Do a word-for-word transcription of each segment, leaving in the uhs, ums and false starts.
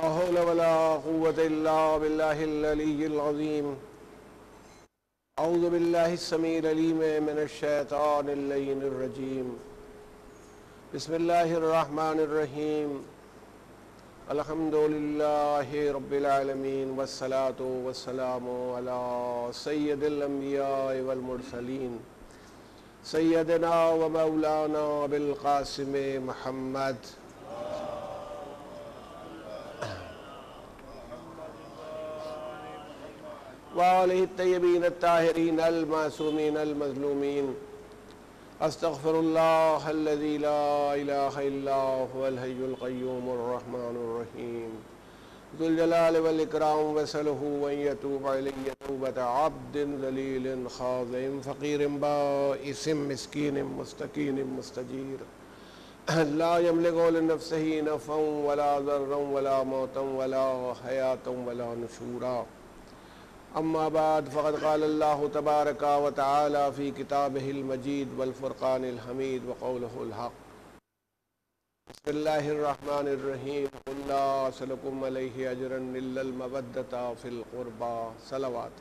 لا حول ولا قوة إلا بالله العلي العظيم. أعوذ بالله السميع العليم من الشيطان اللعين الرجيم. بسم الله الرحمن الرحيم. الحمد لله رب العالمين والصلاة والسلام على سيد الأنبياء والمرسلين سيدنا ومولانا بالقاسم محمد وآلہ الطیبین الطاہرین المعصومین المظلومین. استغفر اللہ الذی لا الہ الا هو الحی القیوم الرحمن الرحیم ذو الجلال والاکرام وسلہ ان یتوب علی توبۃ عبد ذلیل خاضع فقیر بائس مسکین مستکین مستجیر لا یملک لنفسہ نفعا ولا ضرا ولا موتا ولا حیاتا ولا نشورا. اما بعد فقد قال اللہ تبارک و تعالی فی کتابہ المجید والفرقان الحمید وقولہ الحق. بسم اللہ الرحمن الرحیم. قل لا اسألکم علیہ اجرا الا المودۃ فی القربى. صلوات.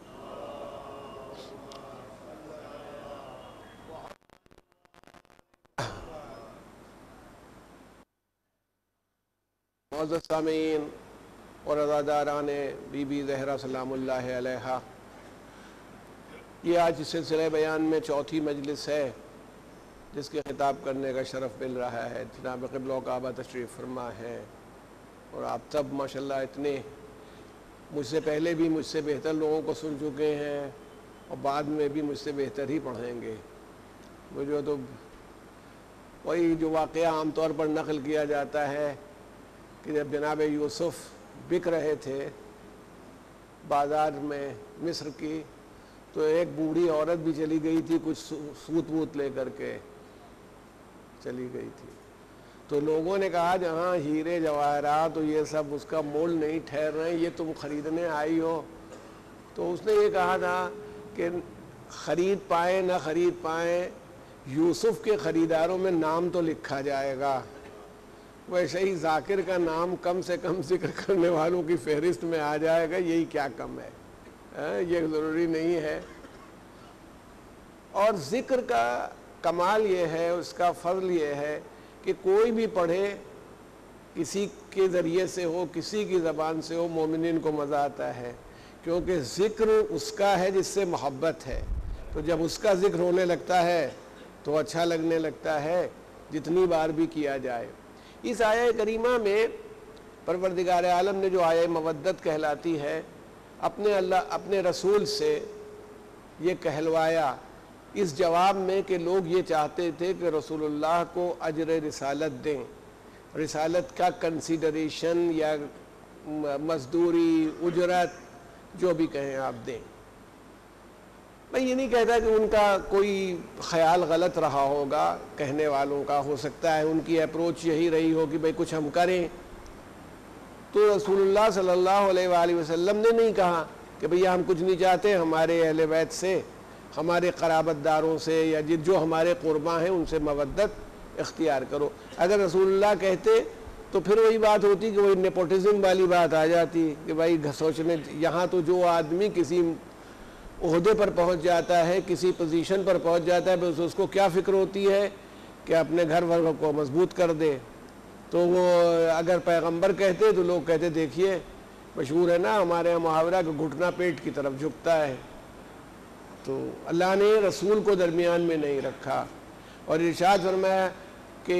معزز سامعین اور عزاداران بی بی زہرا سلام اللہ علیہا، یہ آج اس سلسلہ بیان میں چوتھی مجلس ہے جس کے خطاب کرنے کا شرف مل رہا ہے. جناب قبلہ و کعبہ تشریف فرما ہے اور آپ سب ماشاءاللہ اتنے مجھ سے پہلے بھی مجھ سے بہتر لوگوں کو سن چکے ہیں اور بعد میں بھی مجھ سے بہتر ہی پڑھیں گے. مجھے تو وہی جو واقعہ عام طور پر نقل کیا جاتا ہے کہ جب جناب یوسف بک رہے تھے بازار میں مصر کی، تو ایک بوڑھی عورت بھی چلی گئی تھی، کچھ سوت ووت لے کر کے چلی گئی تھی. تو لوگوں نے کہا جہاں ہیرے جواہرات تو یہ سب اس کا مول نہیں ٹھہر رہے، یہ تم خریدنے آئی ہو. تو اس نے یہ کہا تھا کہ خرید پائیں نہ خرید پائیں، یوسف کے خریداروں میں نام تو لکھا جائے گا. ویسے ہی ذاکر کا نام کم سے کم ذکر کرنے والوں کی فہرست میں آ جائے گا، یہی کیا کم ہے، یہ ضروری نہیں ہے. اور ذکر کا کمال یہ ہے، اس کا فضل یہ ہے کہ کوئی بھی پڑھے، کسی کے ذریعے سے ہو، کسی کی زبان سے ہو، مومنین کو مزہ آتا ہے، کیونکہ ذکر اس کا ہے جس سے محبت ہے. تو جب اس کا ذکر ہونے لگتا ہے تو اچھا لگنے لگتا ہے، جتنی بار بھی کیا جائے. اس آیہ کریمہ میں پروردگار عالم نے جو آیہ مودت کہلاتی ہے، اپنے اللہ اپنے رسول سے یہ کہلوایا اس جواب میں کہ لوگ یہ چاہتے تھے کہ رسول اللہ کو اجر رسالت دیں، رسالت کا کنسیڈریشن یا مزدوری، اجرت، جو بھی کہیں آپ دیں. میں یہ نہیں کہتا کہ ان کا کوئی خیال غلط رہا ہوگا، کہنے والوں کا ہو سکتا ہے ان کی اپروچ یہی رہی ہو کہ بھئی کچھ ہم کریں. تو رسول اللہ صلی اللہ علیہ وآلہ وسلم نے نہیں کہا کہ بھئی ہم کچھ نہیں چاہتے، ہمارے اہل بیت سے، ہمارے قرابت داروں سے یا جو ہمارے قرباں ہیں ان سے مودت اختیار کرو. اگر رسول اللہ کہتے تو پھر وہی بات ہوتی کہ وہی نیپوٹزم والی بات آ جاتی کہ بھئی سوچنے یہاں تو جو آدمی کسی عہدے پر پہنچ جاتا ہے، کسی پوزیشن پر پہنچ جاتا ہے، بس اس کو کیا فکر ہوتی ہے کہ اپنے گھر والوں کو مضبوط کر دے. تو وہ اگر پیغمبر کہتے تو لوگ کہتے دیکھیے مشہور ہے نا ہمارے یہاں محاورہ کہ گھٹنا پیٹ کی طرف جھکتا ہے. تو اللہ نے رسول کو درمیان میں نہیں رکھا اور ارشاد فرمایا کہ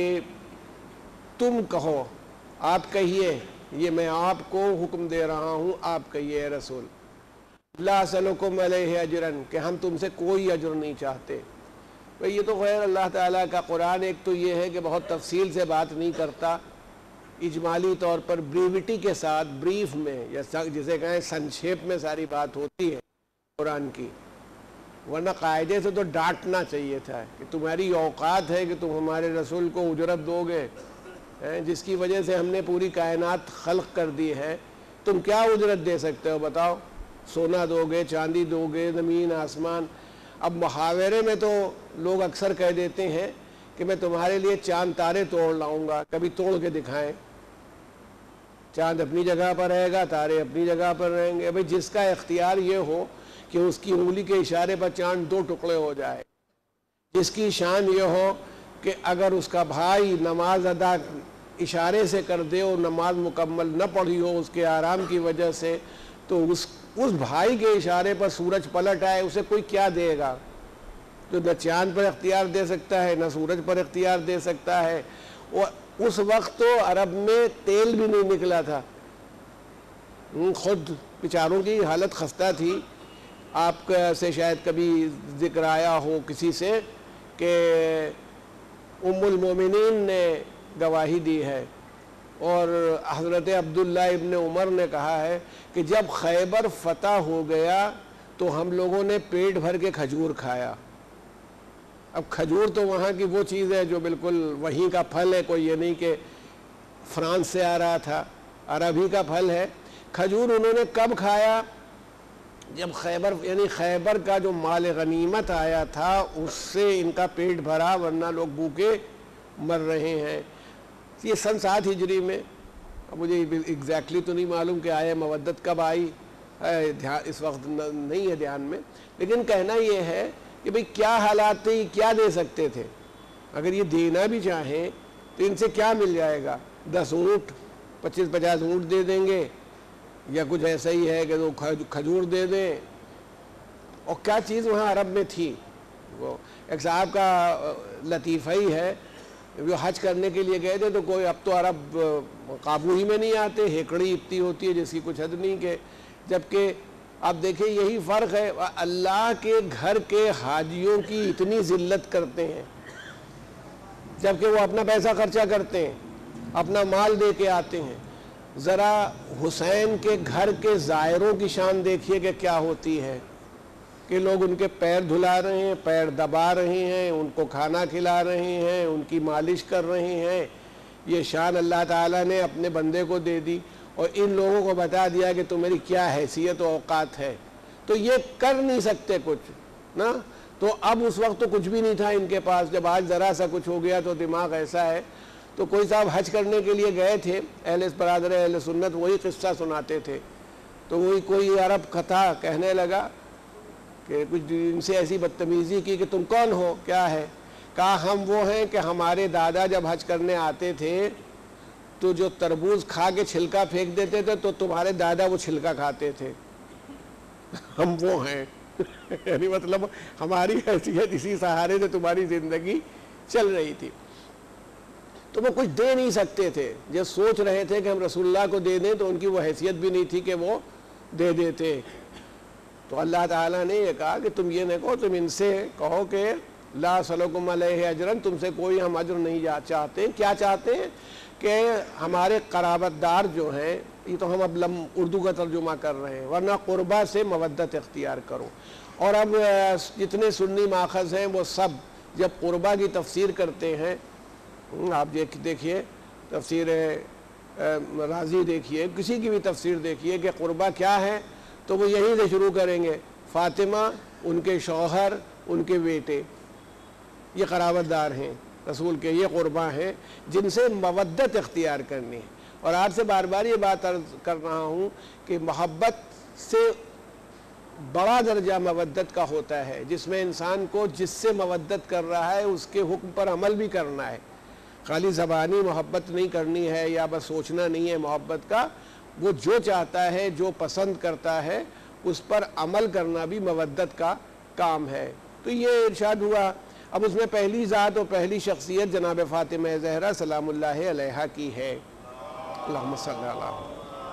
تم کہو، آپ کہیے، یہ میں آپ کو حکم دے رہا ہوں، آپ کہیے اے رسول، لا اسألکم علیہ اجرن، کہ ہم تم سے کوئی اجر نہیں چاہتے. بھئی یہ تو غیر اللہ تعالیٰ کا قرآن ایک تو یہ ہے کہ بہت تفصیل سے بات نہیں کرتا، اجمالی طور پر بریوٹی کے ساتھ، بریف میں یا جسے کہیں سنکھیپ میں ساری بات ہوتی ہے قرآن کی. ورنہ قاعدے سے تو ڈانٹنا چاہیے تھا کہ تمہاری اوقات ہے کہ تم ہمارے رسول کو اجرت دو گے، جس کی وجہ سے ہم نے پوری کائنات خلق کر دی ہے، تم کیا اجرت دے سکتے ہو بتاؤ؟ سونا دو گے، چاندی دو گے، زمین آسمان. اب محاورے میں تو لوگ اکثر کہہ دیتے ہیں کہ میں تمہارے لیے چاند تارے توڑ لاؤں گا، کبھی توڑ کے دکھائیں. چاند اپنی جگہ پر رہے گا، تارے اپنی جگہ پر رہیں گے. بھئی جس کا اختیار یہ ہو کہ اس کی انگلی کے اشارے پر چاند دو ٹکڑے ہو جائے، جس کی شان یہ ہو کہ اگر اس کا بھائی نماز ادا اشارے سے کر دے اور نماز مکمل نہ پڑھی ہو اس کے آرام کی وجہ سے، تو اس اس بھائی کے اشارے پر سورج پلٹ آئے، اسے کوئی کیا دے گا؟ جو نہ چاند پر اختیار دے سکتا ہے، نہ سورج پر اختیار دے سکتا ہے. اور اس وقت تو عرب میں تیل بھی نہیں نکلا تھا، خود بیچاروں کی حالت خستہ تھی. آپ سے شاید کبھی ذکر آیا ہو کسی سے کہ ام المومنین نے گواہی دی ہے اور حضرت عبداللہ ابن عمر نے کہا ہے کہ جب خیبر فتح ہو گیا تو ہم لوگوں نے پیٹ بھر کے کھجور کھایا. اب کھجور تو وہاں کی وہ چیز ہے جو بالکل وہیں کا پھل ہے، کوئی یہ نہیں کہ فرانس سے آ رہا تھا، عرب ہی کا پھل ہے. کھجور انہوں نے کب کھایا؟ جب خیبر یعنی خیبر کا جو مال غنیمت آیا تھا اس سے ان کا پیٹ بھرا، ورنہ لوگ بھوکے مر رہے ہیں. یہ سن سات ہجری میں، اب مجھے ایگزیکٹلی تو نہیں معلوم کہ آئے مودت کب آئی ہے، اس وقت نہیں ہے دھیان میں، لیکن کہنا یہ ہے کہ بھئی کیا حالات تھے، کیا دے سکتے تھے. اگر یہ دینا بھی چاہیں تو ان سے کیا مل جائے گا؟ دس اونٹ، پچیس پچاس اونٹ دے دیں گے، یا کچھ ایسا ہی ہے کہ وہ کھجور دے دیں. اور کیا چیز وہاں عرب میں تھی. وہ ایک صاحب کا لطیفہ ہی ہے، جو حج کرنے کے لیے گئے تھے تو کوئی اب تو عرب قابو ہی میں نہیں آتے، ہیکڑی اتنی ہوتی ہے جس کی کچھ حد نہیں. کہ جبکہ آپ دیکھیں یہی فرق ہے، اللہ کے گھر کے حاجیوں کی اتنی ذلت کرتے ہیں جبکہ وہ اپنا پیسہ خرچہ کرتے ہیں، اپنا مال دے کے آتے ہیں. ذرا حسین کے گھر کے زائروں کی شان دیکھیے کہ کیا ہوتی ہے، کہ لوگ ان کے پیر دھلا رہے ہیں، پیر دبا رہے ہیں، ان کو کھانا کھلا رہے ہیں، ان کی مالش کر رہے ہیں. یہ شان اللہ تعالیٰ نے اپنے بندے کو دے دی اور ان لوگوں کو بتا دیا کہ تمہاری کیا حیثیت و اوقات ہے. تو یہ کر نہیں سکتے کچھ نا. تو اب اس وقت تو کچھ بھی نہیں تھا ان کے پاس. جب آج ذرا سا کچھ ہو گیا تو دماغ ایسا ہے. تو کوئی صاحب حج کرنے کے لیے گئے تھے، اہل برادر اہل سنت وہی قصہ سناتے تھے. تو وہی کوئی عرب تھا کہنے لگا کہ کچھ ان سے ایسی بدتمیزی کی کہ تم کون ہو، کیا ہے؟ کہا ہم وہ ہیں کہ ہمارے دادا جب حج کرنے آتے تھے تو جو تربوز کھا کے چھلکا پھینک دیتے تھے تو تمہارے دادا وہ چھلکا کھاتے تھے. ہم وہ ہیں یعنی مطلب ہماری حیثیت اسی سہارے سے تمہاری زندگی چل رہی تھی. تو وہ کچھ دے نہیں سکتے تھے. جب سوچ رہے تھے کہ ہم رسول اللہ کو دے دیں تو ان کی وہ حیثیت بھی نہیں تھی کہ وہ دے دیتے. تو اللہ تعالیٰ نے یہ کہا کہ تم یہ نہ کہو، تم ان سے کہو کہ لا اسألکم علیہ اجرا، تم سے کوئی ہم اجر نہیں چاہتے. کیا چاہتے ہیں؟ کہ ہمارے قرابت دار جو ہیں، یہ تو ہم اب لم اردو کا ترجمہ کر رہے ہیں، ورنہ قربا سے مودت اختیار کرو. اور اب جتنے سنی ماخذ ہیں وہ سب جب قربا کی تفسیر کرتے ہیں، آپ دیکھیے تفسیر رازی دیکھیے، کسی کی بھی تفسیر دیکھیے کہ قربا کیا ہے، تو وہ یہیں سے شروع کریں گے. فاطمہ، ان کے شوہر، ان کے بیٹے، یہ قرابت دار ہیں رسول کے، یہ قربا ہیں جن سے مودت اختیار کرنی ہے. اور آپ سے بار بار یہ بات عرض کر رہا ہوں کہ محبت سے بڑا درجہ مودت کا ہوتا ہے، جس میں انسان کو جس سے مودت کر رہا ہے اس کے حکم پر عمل بھی کرنا ہے. خالی زبانی محبت نہیں کرنی ہے یا بس سوچنا نہیں ہے محبت کا. وہ جو چاہتا ہے، جو پسند کرتا ہے، اس پر عمل کرنا بھی مودت کا کام ہے. تو یہ ارشاد ہوا. اب اس میں پہلی ذات اور پہلی شخصیت جناب فاطمہ زہرا سلام اللہ علیہا کی ہے. اللہم صلی اللہ.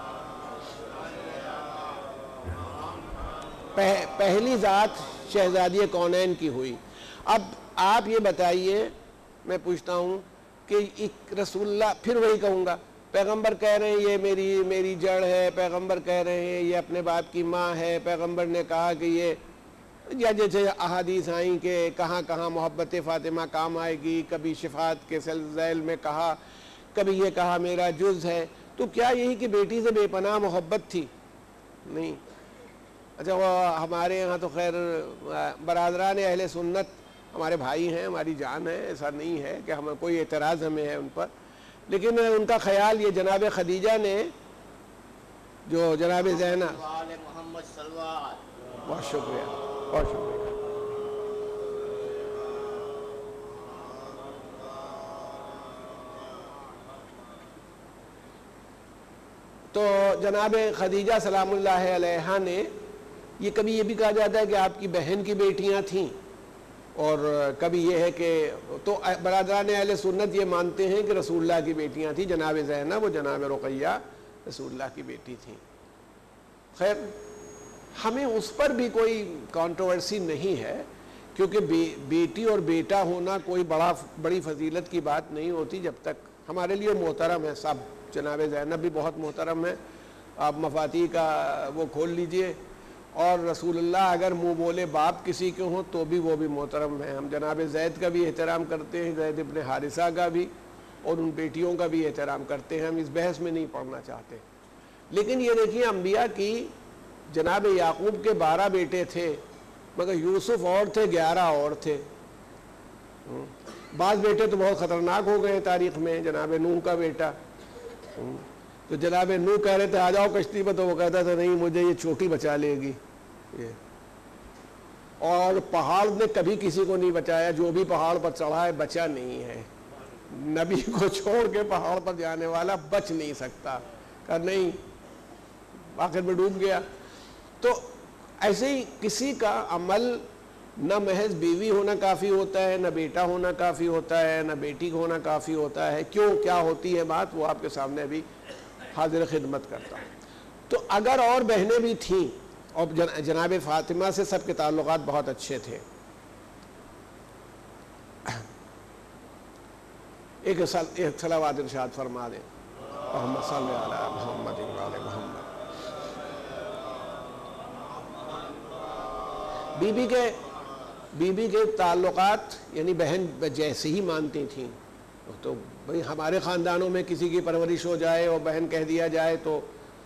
پہلی ذات شہزادی کونین کی ہوئی. اب آپ یہ بتائیے، میں پوچھتا ہوں کہ ایک رسول اللہ، پھر وہی کہوں گا، پیغمبر کہہ رہے ہیں یہ میری میری جڑ ہے، پیغمبر کہہ رہے ہیں یہ اپنے باپ کی ماں ہے، پیغمبر نے کہا کہ یہ، یا جیسے احادیث آئیں کہ کہاں کہاں محبت فاطمہ کام آئے گی، کبھی شفاعت کے ذیل میں کہا، کبھی یہ کہا میرا جز ہے. تو کیا یہی کہ بیٹی سے بے پناہ محبت تھی؟ نہیں. اچھا، وہ ہمارے یہاں تو خیر برادران اہل سنت ہمارے بھائی ہیں، ہماری جان ہے، ایسا نہیں ہے کہ ہمیں کوئی اعتراض ہمیں ہے ان پر، لیکن ان کا خیال یہ جناب خدیجہ نے جو جناب زینب، محمد صلوات. بہت شکریہ بہت شکریہ. تو جناب خدیجہ سلام اللہ علیہا نے، یہ کبھی یہ بھی کہا جاتا ہے کہ آپ کی بہن کی بیٹیاں تھیں، اور کبھی یہ ہے کہ تو برادران اہل سنت یہ مانتے ہیں کہ رسول اللہ کی بیٹیاں تھیں. جناب زینب و جناب رقیہ رسول اللہ کی بیٹی تھیں. خیر، ہمیں اس پر بھی کوئی کانٹروورسی نہیں ہے، کیونکہ بیٹی اور بیٹا ہونا کوئی بڑا بڑی فضیلت کی بات نہیں ہوتی جب تک ہمارے لیے محترم ہے سب. جناب زینب بھی بہت محترم ہے، آپ مفاتیح کا وہ کھول لیجئے، اور رسول اللہ اگر منہ بولے باپ کسی کے ہوں تو بھی وہ بھی محترم ہیں. ہم جناب زید کا بھی احترام کرتے ہیں، زید ابن حارثہ کا بھی، اور ان بیٹیوں کا بھی احترام کرتے ہیں. ہم اس بحث میں نہیں پڑھنا چاہتے. لیکن یہ دیکھیے، انبیاء کی جناب یعقوب کے بارہ بیٹے تھے، مگر یوسف اور تھے، گیارہ اور تھے. بعض بیٹے تو بہت خطرناک ہو گئے تاریخ میں. جناب نوح کا بیٹا، تو جناب نوح کہہ رہے تھے آ جاؤ کشتی میں، تو وہ کہتا تھا نہیں، مجھے یہ چھوٹی بچا لے گی. اور پہاڑ نے کبھی کسی کو نہیں بچایا، جو بھی پہاڑ پر چڑھا ہے بچا نہیں ہے. نبی کو چھوڑ کے پہاڑ پر جانے والا بچ نہیں سکتا، کہ نہیں، آخر میں ڈوب گیا. تو ایسے ہی کسی کا عمل نہ محض بیوی ہونا کافی ہوتا ہے، نہ بیٹا ہونا کافی ہوتا ہے، نہ بیٹی ہونا کافی ہوتا ہے. کیوں کیا ہوتی ہے بات، وہ آپ کے سامنے بھی حاضر خدمت کرتا ہوں. تو اگر اور بہنیں بھی تھیں، اور جناب فاطمہ سے سب کے تعلقات بہت اچھے تھے. ایک ایک صلوات ارشاد فرما دیں، محمد صلی اللہ علیہ محمد وعلی محمد. بی بی کے بی بی کے تعلقات یعنی بہن جیسے ہی مانتی تھیں. تو بھئی ہمارے خاندانوں میں کسی کی پرورش ہو جائے اور بہن کہہ دیا جائے تو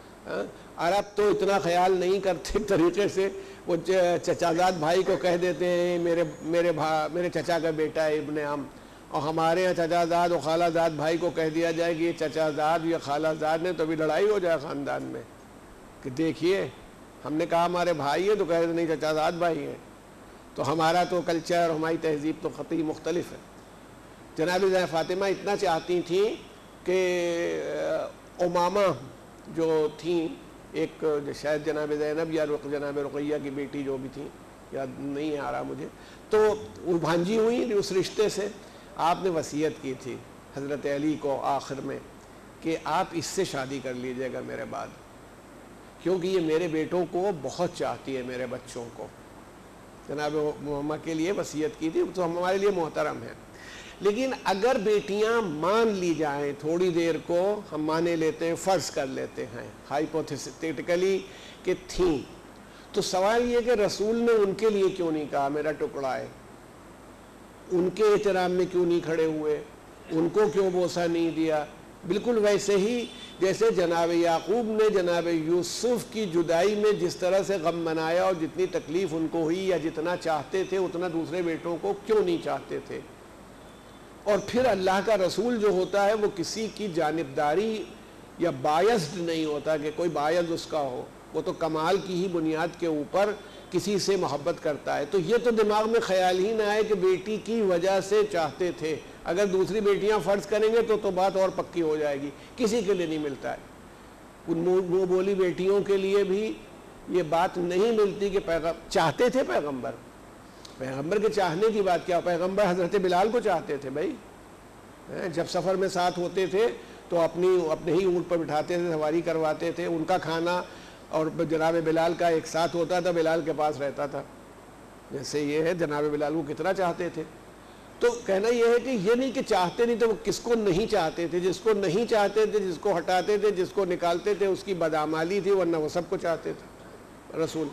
عرب تو اتنا خیال نہیں کرتے طریقے سے. وہ چچا زاد بھائی کو کہہ دیتے ہیں میرے میرے بھا میرے چچا کا بیٹا ہے ابن عم، اور ہمارے یہاں چچا زاد اور خالہ زاد بھائی کو کہہ دیا جائے کہ یہ چچا زاد یا خالہ زاد نے، تو بھی لڑائی ہو جائے خاندان میں کہ دیکھیے ہم نے کہا ہمارے بھائی ہیں، تو کہہ رہے نہیں چچا زاد بھائی ہیں. تو ہمارا تو کلچر، ہماری تہذیب تو قطعی مختلف ہے. جناب فاطمہ اتنا چاہتی تھیں کہ امامہ جو تھیں، ایک شاید جناب زینب یا جناب رقیہ کی بیٹی جو بھی تھیں، یاد نہیں آ رہا مجھے، تو وہ بھانجی ہوئی اس رشتے سے. آپ نے وصیت کی تھی حضرت علی کو آخر میں کہ آپ اس سے شادی کر لیجئے گا میرے بعد، کیونکہ یہ میرے بیٹوں کو بہت چاہتی ہے، میرے بچوں کو. جناب محمد کے لیے وصیت کی تھی، تو ہمارے لیے محترم ہے. لیکن اگر بیٹیاں مان لی جائیں تھوڑی دیر کو، ہم مانے لیتے ہیں، فرض کر لیتے ہیں ہائپوتھیٹیکلی کہ تھیں، تو سوال یہ کہ رسول نے ان کے لیے کیوں نہیں کہا میرا ٹکڑا ہے؟ ان کے احترام میں کیوں نہیں کھڑے ہوئے؟ ان کو کیوں بوسہ نہیں دیا؟ بالکل ویسے ہی جیسے جناب یعقوب نے جناب یوسف کی جدائی میں جس طرح سے غم منایا، اور جتنی تکلیف ان کو ہوئی، یا جتنا چاہتے تھے اتنا دوسرے بیٹوں کو کیوں نہیں چاہتے تھے؟ اور پھر اللہ کا رسول جو ہوتا ہے وہ کسی کی جانبداری یا بایسڈ نہیں ہوتا کہ کوئی باعث اس کا ہو، وہ تو کمال کی ہی بنیاد کے اوپر کسی سے محبت کرتا ہے. تو یہ تو دماغ میں خیال ہی نہ آئے کہ بیٹی کی وجہ سے چاہتے تھے. اگر دوسری بیٹیاں فرض کریں گے تو تو بات اور پکی ہو جائے گی. کسی کے لیے نہیں ملتا ہے. ان منہ بولی بیٹیوں کے لیے بھی یہ بات نہیں ملتی کہ پیغمبر چاہتے تھے. پیغمبر پیغمبر کے چاہنے کی بات کیا، پیغمبر حضرت بلال کو چاہتے تھے. بھائی جب سفر میں ساتھ ہوتے تھے تو اپنی اپنے ہی اونٹ پر بٹھاتے تھے، سواری کرواتے تھے. ان کا کھانا اور جناب بلال کا ایک ساتھ ہوتا تھا، بلال کے پاس رہتا تھا. جیسے یہ ہے جناب بلال کو کتنا چاہتے تھے. تو کہنا یہ ہے کہ یہ نہیں کہ چاہتے نہیں تھے، وہ کس کو نہیں چاہتے تھے. جس کو نہیں چاہتے تھے، جس کو ہٹاتے تھے، جس کو نکالتے تھے، اس کی بدعمالی تھی، ورنہ وہ سب کو چاہتے تھے رسول.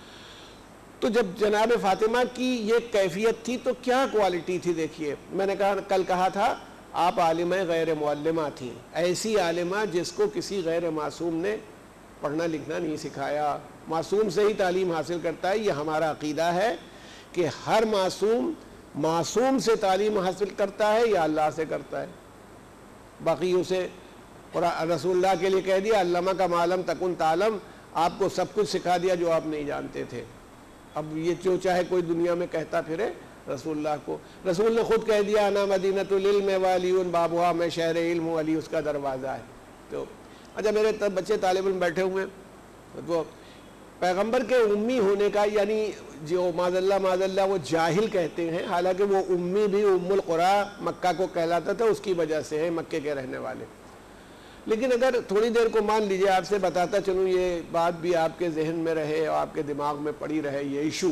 تو جب جناب فاطمہ کی یہ کیفیت تھی تو کیا کوالٹی تھی دیکھیے. میں نے کہا کل کہا تھا آپ عالمہ غیر معلمہ تھیں، ایسی عالمہ جس کو کسی غیر معصوم نے پڑھنا لکھنا نہیں سکھایا. معصوم سے ہی تعلیم حاصل کرتا ہے. یہ ہمارا عقیدہ ہے کہ ہر معصوم معصوم سے تعلیم حاصل کرتا ہے یا اللہ سے کرتا ہے. باقی اسے اور رسول اللہ کے لیے کہہ دیا علمہ کا معلم تکن تعلم، آپ کو سب کچھ سکھا دیا جو آپ نہیں جانتے تھے۔ اب یہ جو چاہے کوئی دنیا میں کہتا پھرے رسول اللہ کو، رسول نے خود کہہ دیا انا مدینۃ العلم وعلی بابھا، میں شہر علم ہوں، علی اس کا دروازہ ہے۔ تو اچھا میرے بچے طالب علم بیٹھے ہوئے ہیں، تو پیغمبر کے امی ہونے کا، یعنی جو معاذ اللہ معاذ اللہ وہ جاہل کہتے ہیں، حالانکہ وہ امی بھی ام القریٰ مکہ کو کہلاتا تھا، اس کی وجہ سے ہے مکے کے رہنے والے۔ لیکن اگر تھوڑی دیر کو مان لیجئے آپ سے بتاتا چلوں، یہ بات بھی آپ کے ذہن میں رہے اور آپ کے دماغ میں پڑی رہے، یہ ایشو،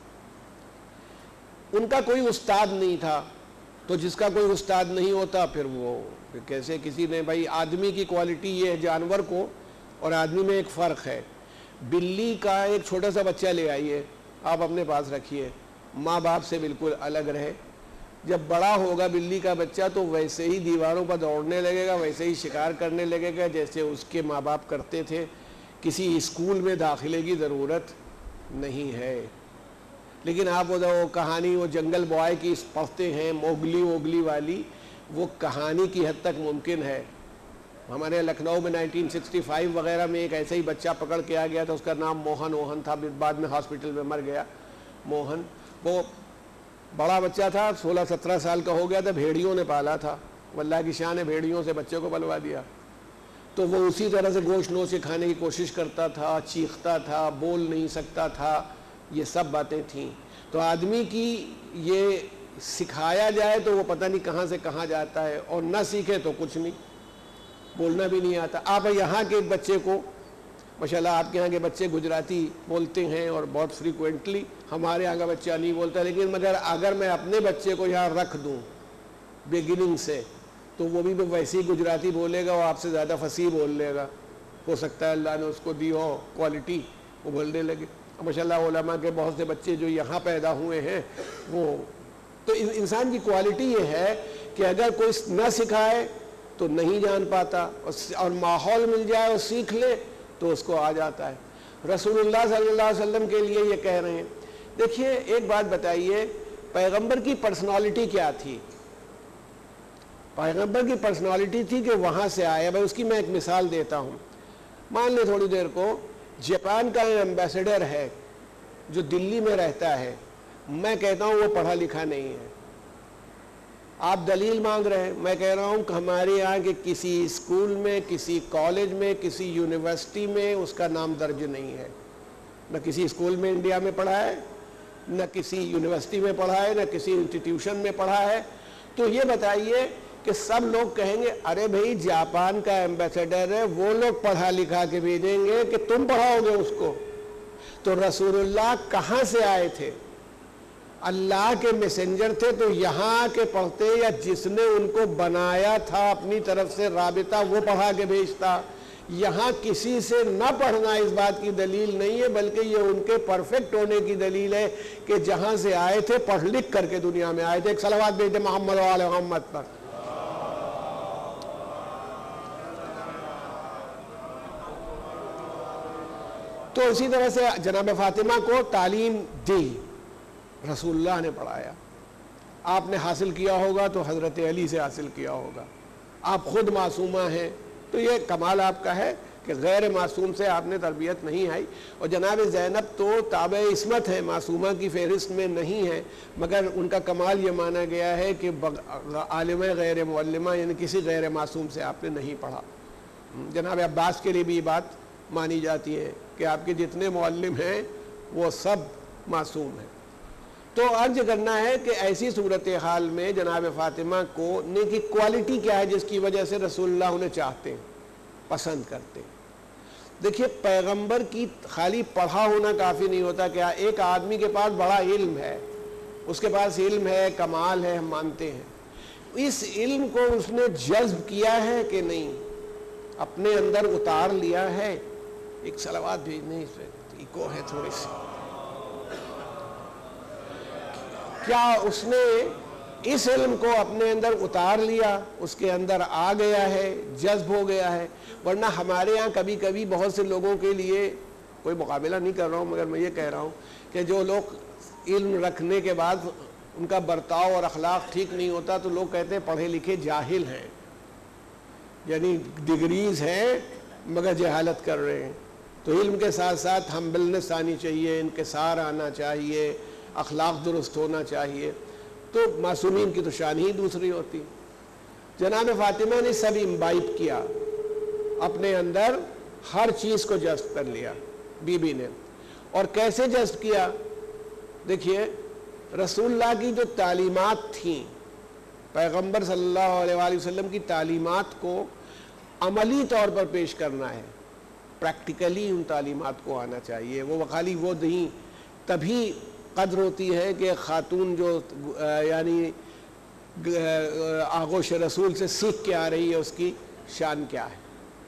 ان کا کوئی استاد نہیں تھا، تو جس کا کوئی استاد نہیں ہوتا پھر وہ کیسے کسی نے، بھائی آدمی کی کوالٹی یہ ہے، جانور کو اور آدمی میں ایک فرق ہے۔ بلی کا ایک چھوٹا سا بچہ لے آئیے، آپ اپنے پاس رکھیے، ماں باپ سے بالکل الگ رہے، جب بڑا ہوگا بلی کا بچہ تو ویسے ہی دیواروں پر دوڑنے لگے گا، ویسے ہی شکار کرنے لگے گا جیسے اس کے ماں باپ کرتے تھے۔ کسی اسکول میں داخلے کی ضرورت نہیں ہے۔ لیکن آپ وہ کہانی وہ جنگل بوائے کی پڑھتے ہیں، موگلی ووگلی والی، وہ کہانی کی حد تک ممکن ہے۔ ہمارے لکھنؤ میں نائنٹین سکسٹی فائیو وغیرہ میں ایک ایسا ہی بچہ پکڑ کے آ گیا تھا، اس کا نام موہن اوہن تھا، بعد میں ہاسپٹل میں مر گیا موہن۔ وہ بڑا بچہ تھا، سولہ سترہ سال کا ہو گیا تھا، بھیڑیوں نے پالا تھا، واللہ کی شان ہے بھیڑیوں سے بچے کو پلوا دیا۔ تو وہ اسی طرح سے گوشت نوچ کے کھانے کی کوشش کرتا تھا، چیختا تھا، بول نہیں سکتا تھا، یہ سب باتیں تھیں۔ تو آدمی کی یہ سکھایا جائے تو وہ پتہ نہیں کہاں سے کہاں جاتا ہے، اور نہ سیکھے تو کچھ نہیں، بولنا بھی نہیں آتا۔ آپ یہاں کے بچے کو، ماشاءاللہ آپ کے یہاں کے بچے گجراتی بولتے ہیں اور بہت فریکوینٹلی، ہمارے یہاں کا بچہ نہیں بولتا، لیکن مگر اگر میں اپنے بچے کو یہاں رکھ دوں بگننگ سے تو وہ بھی ویسے ہی گجراتی بولے گا، وہ آپ سے زیادہ فصیح بول لے گا، ہو سکتا ہے اللہ نے اس کو دی ہو کوالٹی، وہ بولنے لگے۔ ماشاءاللہ علماء کے بہت سے بچے جو یہاں پیدا ہوئے ہیں وہ، تو انسان کی کوالٹی یہ ہے کہ اگر کوئی نہ سکھائے تو نہیں جان پاتا، اور ماحول مل جائے اور سیکھ لے تو اس کو آ جاتا ہے۔ رسول اللہ صلی اللہ علیہ وسلم کے لیے یہ کہہ رہے ہیں۔ دیکھیے ایک بات بتائیے، پیغمبر کی پرسنالٹی کیا تھی؟ پیغمبر کی پرسنالٹی تھی کہ وہاں سے آیا۔ بھائی اس کی میں ایک مثال دیتا ہوں، مان لیں تھوڑی دیر کو جاپان کا ایمبیسڈر ہے جو دلی میں رہتا ہے، میں کہتا ہوں وہ پڑھا لکھا نہیں ہے، آپ دلیل مانگ رہے ہیں، میں کہہ رہا ہوں کہ ہمارے یہاں کے کسی اسکول میں، کسی کالج میں، کسی یونیورسٹی میں اس کا نام درج نہیں ہے، نہ کسی اسکول میں انڈیا میں پڑھا ہے، نہ کسی یونیورسٹی میں پڑھا ہے، نہ کسی انسٹیٹیوشن میں پڑھا ہے۔ تو یہ بتائیے کہ سب لوگ کہیں گے ارے بھائی جاپان کا ایمبیسڈر ہے، وہ لوگ پڑھا لکھا کے بھیجیں گے کہ تم پڑھاؤ گے اس کو؟ تو رسول اللہ کہاں سے آئے تھے؟ اللہ کے میسنجر تھے، تو یہاں کے پڑھتے، یا جس نے ان کو بنایا تھا اپنی طرف سے رابطہ وہ پڑھا کے بھیجتا۔ یہاں کسی سے نہ پڑھنا اس بات کی دلیل نہیں ہے، بلکہ یہ ان کے پرفیکٹ ہونے کی دلیل ہے کہ جہاں سے آئے تھے پڑھ لکھ کر کے دنیا میں آئے تھے۔ ایک صلوات بھیجتے محمد و آل محمد پر۔ تو اسی طرح سے جناب فاطمہ کو تعلیم دی، رسول اللہ نے پڑھایا۔ آپ نے حاصل کیا ہوگا تو حضرت علی سے حاصل کیا ہوگا، آپ خود معصومہ ہیں، تو یہ کمال آپ کا ہے کہ غیر معصوم سے آپ نے تربیت نہیں آئی۔ اور جناب زینب تو تابع عصمت ہے، معصومہ کی فہرست میں نہیں ہے، مگر ان کا کمال یہ مانا گیا ہے کہ عالمہ غیر معلمہ، یعنی کسی غیر معصوم سے آپ نے نہیں پڑھا۔ جناب عباس کے لیے بھی یہ بات مانی جاتی ہے کہ آپ کے جتنے معلم ہیں وہ سب معصوم ہیں۔ تو عرض کرنا ہے کہ ایسی صورتحال میں جناب فاطمہ کو نیکی کوالٹی کیا ہے جس کی وجہ سے رسول اللہ انہیں چاہتے ہیں، پسند کرتے ہیں؟ دیکھیے پیغمبر کی خالی پڑھا ہونا کافی نہیں ہوتا، کہ ایک آدمی کے پاس بڑا علم ہے، اس کے پاس علم ہے، کمال ہے، ہم مانتے ہیں، اس علم کو اس نے جذب کیا ہے کہ نہیں، اپنے اندر اتار لیا ہے؟ ایک صلوات بھیجنے، اس پہ ایکو ہے تھوڑی سی، کیا اس نے اس علم کو اپنے اندر اتار لیا، اس کے اندر آ گیا ہے، جذب ہو گیا ہے؟ ورنہ ہمارے ہاں کبھی کبھی بہت سے لوگوں کے لیے، کوئی مقابلہ نہیں کر رہا ہوں مگر میں یہ کہہ رہا ہوں کہ جو لوگ علم رکھنے کے بعد ان کا برتاؤ اور اخلاق ٹھیک نہیں ہوتا تو لوگ کہتے ہیں پڑھے لکھے جاہل ہیں۔ یعنی ڈگریز ہیں مگر جہالت کر رہے ہیں. تو علم کے ساتھ ساتھ ہمبلنس آنی چاہیے, انکسار آنا چاہیے, اخلاق درست ہونا چاہیے. تو معصومین کی تو شان ہی دوسری ہوتی. جناب فاطمہ نے سب امبائب کیا, اپنے اندر ہر چیز کو جذب کر لیا بی بی نے. اور کیسے جذب کیا؟ دیکھیے, رسول اللہ کی جو تعلیمات تھیں, پیغمبر صلی اللہ علیہ وآلہ وسلم کی تعلیمات کو عملی طور پر پیش کرنا ہے, پریکٹیکلی ان تعلیمات کو آنا چاہیے. وہ خالی وہ نہیں, تبھی قدر ہوتی ہے کہ خاتون جو یعنی آغوش رسول سے سیکھ کے آ رہی ہے اس کی شان کیا ہے.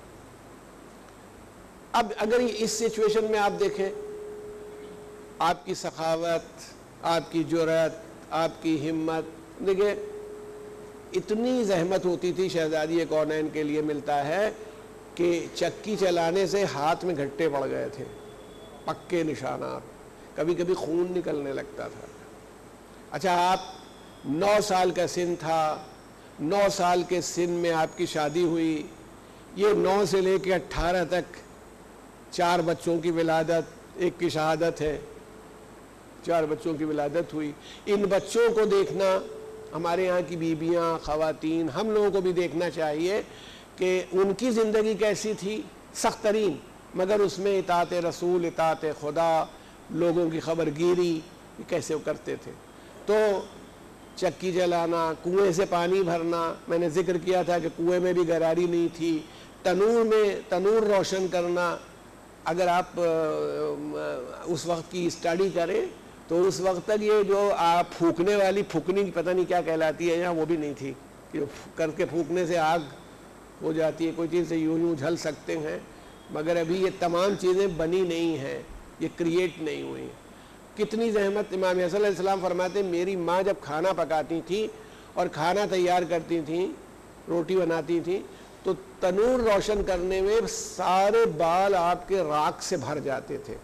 اب اگر اس سچویشن میں آپ دیکھیں, آپ کی سخاوت, آپ کی جرأت, آپ کی ہمت, دیکھیں اتنی زحمت ہوتی تھی شہزادی کونین کے لیے, ملتا ہے کہ چکی چلانے سے ہاتھ میں گھٹے پڑ گئے تھے, پکے نشانات, کبھی کبھی خون نکلنے لگتا تھا. اچھا, آپ نو سال کا سن تھا, نو سال کے سن میں آپ کی شادی ہوئی, یہ نو سے لے کے اٹھارہ تک چار بچوں کی ولادت, ایک کی شہادت ہے, چار بچوں کی ولادت ہوئی. ان بچوں کو دیکھنا, ہمارے یہاں کی بیبیاں, خواتین, ہم لوگوں کو بھی دیکھنا چاہیے کہ ان کی زندگی کیسی تھی, سخت ترین, مگر اس میں اطاعت رسول, اطاعت خدا, لوگوں کی خبر گیری کیسے وہ کرتے تھے. تو چکی جلانا, کنویں سے پانی بھرنا, میں نے ذکر کیا تھا کہ کنویں میں بھی گراری نہیں تھی, تنور میں تنور روشن کرنا. اگر آپ اس وقت کی اسٹڈی کریں تو اس وقت تک یہ جو آپ پھونکنے والی پھونکنی پتہ نہیں کیا کہلاتی ہے یہاں, وہ بھی نہیں تھی کہ کر کے پھونکنے سے آگ ہو جاتی ہے, کوئی چیز سے یوں یوں جھل سکتے ہیں, مگر ابھی یہ تمام چیزیں بنی نہیں ہیں, یہ کریٹ نہیں ہوئی. کتنی زحمت. امام حسن علیہ السلام فرماتے ہیں میری ماں جب کھانا پکاتی تھی اور کھانا تیار کرتی تھیں, روٹی بناتی تھیں, تو تنور روشن کرنے میں سارے بال آپ کے راکھ سے بھر جاتے تھے.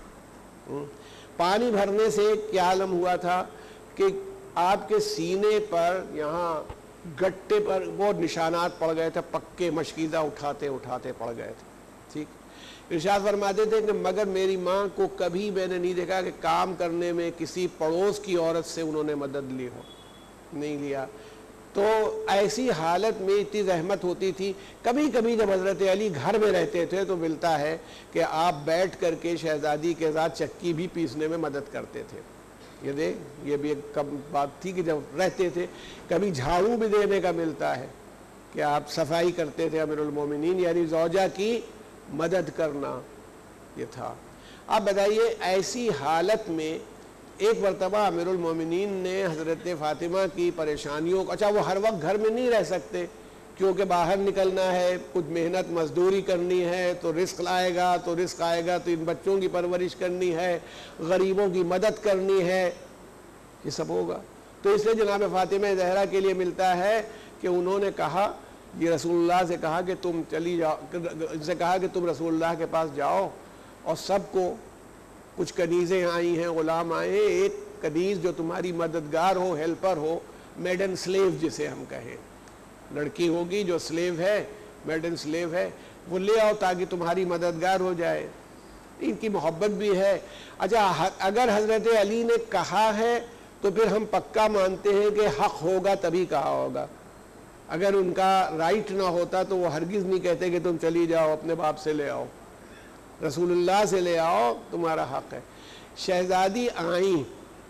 پانی بھرنے سے کیا عالم ہوا تھا کہ آپ کے سینے پر یہاں گٹے پر وہ نشانات پڑ گئے تھے, پکے مشکیزہ اٹھاتے اٹھاتے پڑ گئے تھے. ٹھیک, ارشاد فرماتے تھے کہ مگر میری ماں کو کبھی میں نے نہیں دیکھا کہ کام کرنے میں کسی پڑوس کی عورت سے انہوں نے مدد لی ہو, نہیں لیا. تو ایسی حالت میں اتنی زحمت ہوتی تھی. کبھی کبھی جب حضرت علی گھر میں رہتے تھے تو ملتا ہے کہ آپ بیٹھ کر کے شہزادی کے ساتھ چکی بھی پیسنے میں مدد کرتے تھے. یہ دیکھ, یہ بھی ایک کم بات تھی کہ جب رہتے تھے کبھی جھاڑو بھی دینے کا ملتا ہے کہ آپ صفائی کرتے تھے امیر المومنین, یعنی زوجہ کی مدد کرنا یہ تھا. آپ بتائیے ایسی حالت میں ایک مرتبہ امیر المومنین نے حضرت فاطمہ کی پریشانیوں کو, اچھا وہ ہر وقت گھر میں نہیں رہ سکتے کیونکہ باہر نکلنا ہے, کچھ محنت مزدوری کرنی ہے, تو رزق لائے گا تو رزق آئے گا, تو ان بچوں کی پرورش کرنی ہے, غریبوں کی مدد کرنی ہے, یہ سب ہوگا. تو اس لیے جناب فاطمہ زہرا کے لیے ملتا ہے کہ انہوں نے کہا, یہ رسول اللہ سے کہا کہ تم چلی جاؤ, سے کہا کہ تم رسول اللہ کے پاس جاؤ, اور سب کو کچھ کنیزیں آئی ہیں, غلام آئے ہیں, ایک کنیز جو تمہاری مددگار ہو, ہیلپر ہو, میڈن سلیو جسے ہم کہیں, لڑکی ہوگی جو سلیو ہے, میڈن سلیو ہے, وہ لے آؤ تاکہ تمہاری مددگار ہو جائے. ان کی محبت بھی ہے. اچھا, اگر حضرت علی نے کہا ہے تو پھر ہم پکا مانتے ہیں کہ حق ہوگا تبھی کہا ہوگا. اگر ان کا رائٹ نہ ہوتا تو وہ ہرگز نہیں کہتے کہ تم چلی جاؤ, اپنے باپ سے لے آؤ, رسول اللہ سے لے آؤ, تمہارا حق ہے. شہزادی آئیں,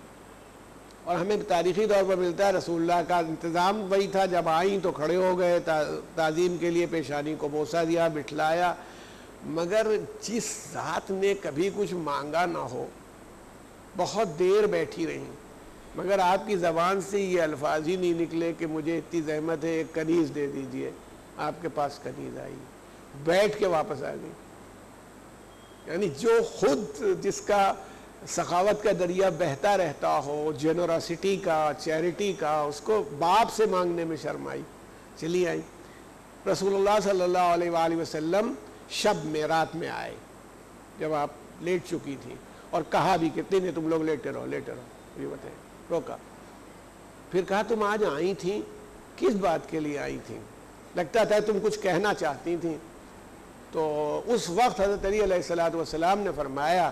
اور ہمیں تاریخی طور پر ملتا ہے رسول اللہ کا انتظام وہی تھا, جب آئیں تو کھڑے ہو گئے, تعظیم کے لیے پیشانی کو بوسہ دیا, بٹھلایا. مگر جس ذات نے کبھی کچھ مانگا نہ ہو, بہت دیر بیٹھی رہیں, مگر آپ کی زبان سے یہ الفاظ ہی نہیں نکلے کہ مجھے اتنی زحمت ہے, ایک کنیز دے دیجئے. آپ کے پاس کنیز آئی, بیٹھ کے واپس آ گئی. یعنی جو خود جس کا سخاوت کا دریا بہتا رہتا ہو, جنراسٹی کا, چیریٹی کا, اس کو باپ سے مانگنے میں شرم آئی, چلی آئی. رسول اللہ صلی اللہ علیہ وآلہ وسلم شب میں رات میں آئے جب آپ لیٹ چکی تھی, اور کہا بھی کتنے نے تم لوگ لیٹے رہو لیٹے رہو, یہ بتائیں, روکا. پھر کہا تم آج آئی تھیں, کس بات کے لیے آئی تھیں؟ لگتا تھا تم کچھ کہنا چاہتی تھیں. تو اس وقت حضرت علی علیہ الصلوۃ والسلام نے فرمایا,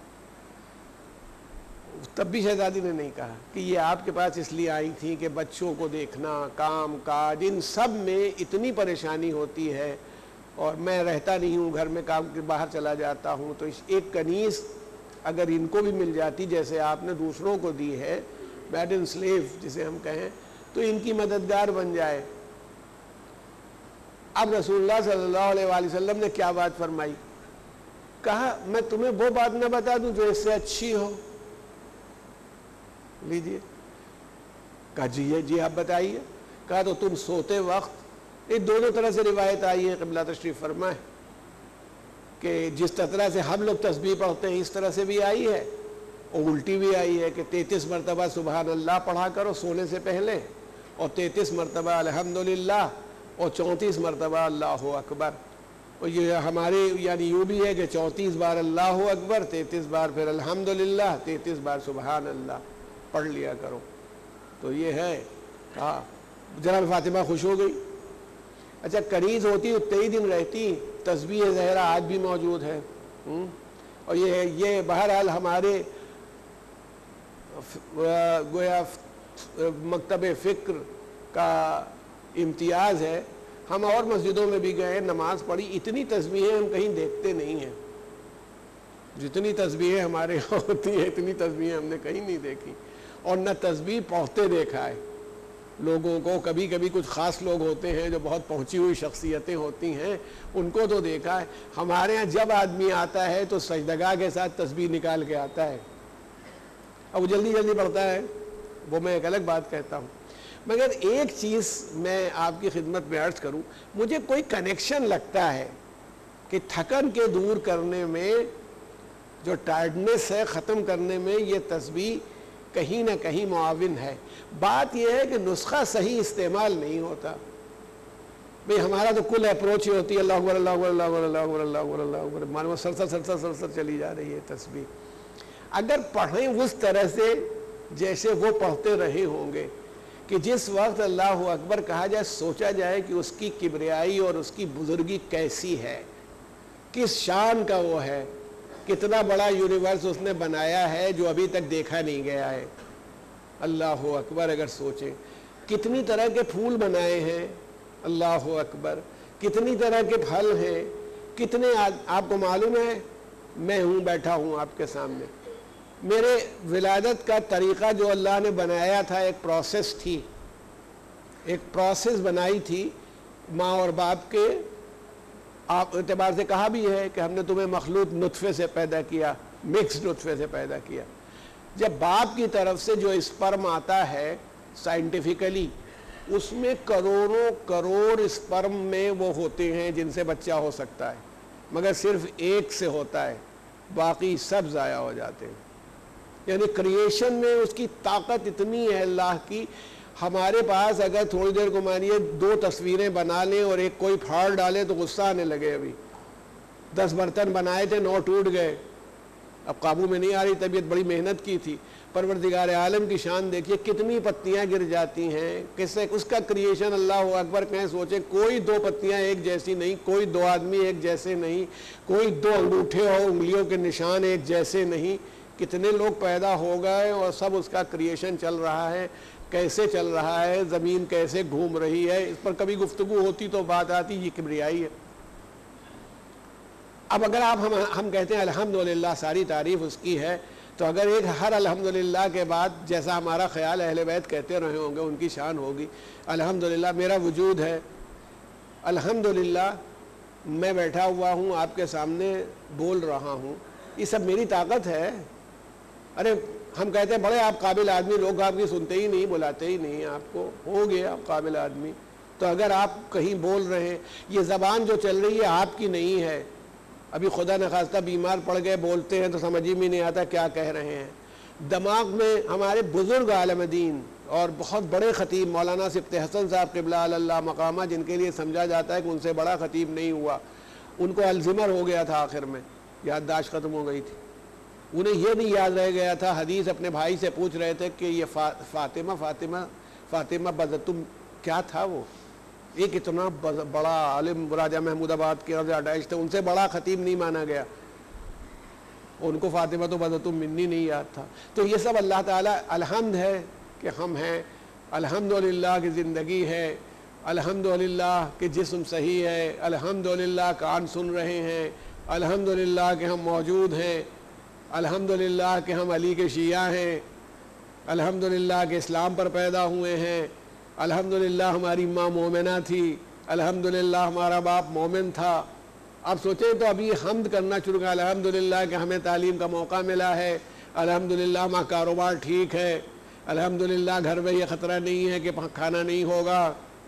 تب بھی شہزادی نے نہیں کہا کہ یہ آپ کے پاس اس لیے آئی تھی کہ بچوں کو دیکھنا, کام کاج, ان سب میں اتنی پریشانی ہوتی ہے اور میں رہتا نہیں ہوں گھر میں, کام کے باہر چلا جاتا ہوں, تو ایک کنیز اگر ان کو بھی مل جاتی جیسے آپ نے دوسروں کو دی ہے, میڈن سلیو جسے ہم کہیں, تو ان کی مددگار بن جائے. اب رسول اللہ صلی اللہ علیہ وآلہ وسلم نے کیا بات فرمائی؟ کہا میں تمہیں وہ بات نہ بتا دوں جو اس سے اچھی ہو. لیجئے. کہا جی ہے جی آپ بتائیے. کہا تو تم سوتے وقت, یہ دونوں طرح سے روایت آئی ہے, قبلہ تشریف فرمائے, کہ جس طرح سے ہم لوگ تسبیح پڑھتے ہیں اس طرح سے بھی آئی ہے, اور الٹی بھی آئی ہے کہ تینتیس مرتبہ سبحان اللہ پڑھا کرو سونے سے پہلے, اور تینتیس مرتبہ الحمدللہ, اور چونتیس مرتبہ اللہ اکبر. اور یہ ہمارے یعنی یوں بھی ہے کہ چونتیس بار اللہ اکبر, تینتیس بار پھر الحمدللہ, تینتیس بار سبحان اللہ پڑھ لیا کرو. تو یہ ہے. ہاں جناب فاطمہ خوش ہو گئی. اچھا کنیز ہوتی اتنے ہی دن رہتی, تسبیح زہرا آج بھی موجود ہے. اور یہ یہ بہرحال ہمارے گویا مکتب فکر کا امتیاز ہے. ہم اور مسجدوں میں بھی گئے, نماز پڑھی, اتنی تسبیحیں ہم کہیں دیکھتے نہیں ہیں. جتنی تسبیحیں ہمارے یہاں ہوتی ہیں اتنی تسبیحیں ہم نے کہیں نہیں دیکھی, اور نہ تسبیح پڑھتے دیکھا ہے لوگوں کو. کبھی کبھی کچھ خاص لوگ ہوتے ہیں جو بہت پہنچی ہوئی شخصیتیں ہوتی ہیں, ان کو تو دیکھا ہے. ہمارے ہاں جب آدمی آتا ہے تو سجدگاہ کے ساتھ تسبیح نکال کے آتا ہے, اور وہ جلدی جلدی پڑھتا ہے, وہ میں ایک الگ بات کہتا ہوں. مگر ایک چیز میں آپ کی خدمت میں عرض کروں, مجھے کوئی کنیکشن لگتا ہے کہ تھکن کے دور کرنے میں, جو ٹائرڈنس ہے ختم کرنے میں, یہ تسبیح کہیں نہ کہیں معاون ہے. بات یہ ہے کہ نسخہ صحیح استعمال نہیں ہوتا. بھئی ہمارا تو کل اپروچ ہی ہوتی ہے اللہ اکبر اللہ اکبر اللہ اکبر اللہ اکبر اللہ اکبر اللہ اکبر, معلوم سرسر سرسر سرسر چلی جا رہی ہے تسبیح. اگر پڑھیں اس طرح سے جیسے وہ پڑھتے رہے ہوں گے کہ جس وقت اللہ اکبر کہا جائے سوچا جائے کہ اس کی کبریائی اور اس کی بزرگی کیسی ہے, کس شان کا وہ ہے, کتنا بڑا یونیورس اس نے بنایا ہے جو ابھی تک دیکھا نہیں گیا ہے. اللہ اکبر اگر سوچیں کتنی طرح کے پھول بنائے ہیں, اللہ اکبر کتنی طرح کے پھل ہیں, کتنے آپ کو معلوم ہے میں ہوں بیٹھا ہوں آپ کے سامنے, میرے ولادت کا طریقہ جو اللہ نے بنایا تھا ایک پروسیس تھی, ایک پروسیس بنائی تھی ماں اور باپ کے آپ اعتبار سے. کہا بھی ہے کہ ہم نے تمہیں مخلوط نطفے سے پیدا کیا, مکس نطفے سے پیدا کیا. جب باپ کی طرف سے جو اسپرم آتا ہے سائنٹیفیکلی, اس میں کروڑوں کروڑ اسپرم میں وہ ہوتے ہیں جن سے بچہ ہو سکتا ہے, مگر صرف ایک سے ہوتا ہے, باقی سب ضائع ہو جاتے ہیں. یعنی کریشن میں اس کی طاقت اتنی ہے اللہ کی. ہمارے پاس اگر تھوڑی دیر کو مانیے دو تصویریں بنا لیں اور ایک کوئی پھاڑ ڈالے تو غصہ آنے لگے. ابھی دس برتن بنائے تھے, نو ٹوٹ گئے, اب قابو میں نہیں آ رہی طبیعت, بڑی محنت کی تھی. پروردگار عالم کی شان دیکھیے, کتنی پتیاں گر جاتی ہیں, کس سے اس کا کریشن اللہ اکبر کہیں. سوچیں کوئی دو پتیاں ایک جیسی نہیں, کوئی دو آدمی ایک جیسے نہیں, کوئی دو انگوٹھے اور انگلیوں کے نشان ایک جیسے نہیں. کتنے لوگ پیدا ہو گئے اور سب اس کا کریشن چل رہا ہے. کیسے چل رہا ہے, زمین کیسے گھوم رہی ہے, اس پر کبھی گفتگو ہوتی تو بات آتی, یہ کبریائی ہے. اب اگر آپ ہم ہم کہتے ہیں الحمدللہ ساری تعریف اس کی ہے, تو اگر ایک ہر الحمدللہ کے بعد جیسا ہمارا خیال اہل بیت کہتے رہے ہوں گے ان کی شان ہوگی, الحمدللہ میرا وجود ہے, الحمدللہ میں بیٹھا ہوا ہوں آپ کے سامنے بول رہا ہوں, یہ سب میری طاقت ہے. ارے ہم کہتے ہیں بڑے آپ قابل آدمی, لوگ آپ کی سنتے ہی نہیں, بلاتے ہی نہیں آپ کو, ہو گیا آپ قابل آدمی. تو اگر آپ کہیں بول رہے ہیں, یہ زبان جو چل رہی ہے آپ کی نہیں ہے. ابھی خدا نخواستہ بیمار پڑ گئے, بولتے ہیں تو سمجھ ہی نہیں آتا کیا کہہ رہے ہیں. دماغ میں ہمارے بزرگ عالم دین اور بہت بڑے خطیب مولانا صفت حسن صاحب قبلہ اللہ مقامہ, جن کے لیے سمجھا جاتا ہے کہ ان سے بڑا خطیب نہیں ہوا, ان کو الزیمر ہو گیا تھا, آخر میں یادداشت ختم ہو گئی تھی. انہیں یہ نہیں یاد رہ گیا تھا, حدیث اپنے بھائی سے پوچھ رہے تھے کہ یہ فاطمہ فاطمہ فاطمہ بز تم کیا تھا وہ, ایک اتنا بڑا عالم راجہ محمود آباد کے اٹیچ تھے، ان سے بڑا خطیب نہیں مانا گیا، ان کو فاطمہ تو بدۃ منی نہیں یاد تھا. تو یہ سب اللہ تعالیٰ الحمد ہے کہ ہم ہیں، الحمدللہ کہ زندگی ہے، الحمدللہ کہ جسم صحیح ہے، الحمدللہ کان سن رہے ہیں، الحمدللہ کہ ہم موجود ہیں، الحمدللہ کہ ہم علی کے شیعہ ہیں، الحمدللہ کہ اسلام پر پیدا ہوئے ہیں، الحمدللہ ہماری ماں مومنہ تھی، الحمدللہ ہمارا باپ مومن تھا. اب سوچیں تو ابھی حمد کرنا شروع کیا، الحمدللہ کہ ہمیں تعلیم کا موقع ملا ہے، الحمدللہ ہمارا کاروبار ٹھیک ہے، الحمدللہ گھر میں یہ خطرہ نہیں ہے کہ کھانا نہیں ہوگا.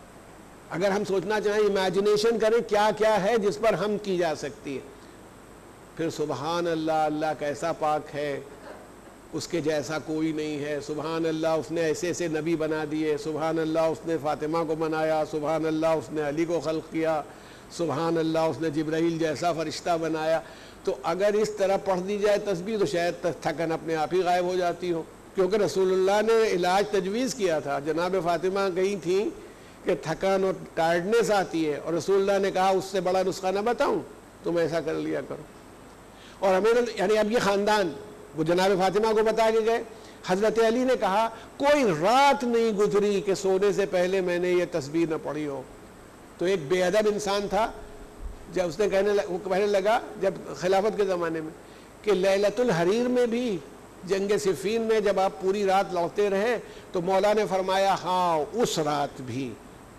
اگر ہم سوچنا چاہیں، امیجنیشن کریں کیا کیا ہے جس پر ہم کی جا سکتی ہے. پھر سبحان اللہ، اللہ کیسا پاک ہے، اس کے جیسا کوئی نہیں ہے، سبحان اللہ اس نے ایسے ایسے نبی بنا دیے، سبحان اللہ اس نے فاطمہ کو بنایا، سبحان اللہ اس نے علی کو خلق کیا، سبحان اللہ اس نے جبرائیل جیسا فرشتہ بنایا. تو اگر اس طرح پڑھ دی جائے تسبیح تو شاید تھکن اپنے آپ ہی غائب ہو جاتی ہو، کیونکہ رسول اللہ نے علاج تجویز کیا تھا. جناب فاطمہ کہیں تھیں کہ تھکن اور ٹائرڈنیس آتی ہے، اور رسول اللہ نے کہا اس سے بڑا نسخہ نہ بتاؤں، تم ایسا کر لیا کرو. اور ہمیں یعنی اب یہ خاندان وہ جناب فاطمہ کو بتا کے گئے. حضرت علی نے کہا کوئی رات نہیں گزری کہ سونے سے پہلے میں نے یہ تسبیح نہ پڑھی ہو. تو ایک بے ادب انسان تھا، جب اس نے کہنے وہ کہنے لگا جب خلافت کے زمانے میں کہ لیلۃ الحریر میں بھی، جنگ صفین میں جب آپ پوری رات لوٹتے رہے تو مولا نے فرمایا ہاں اس رات بھی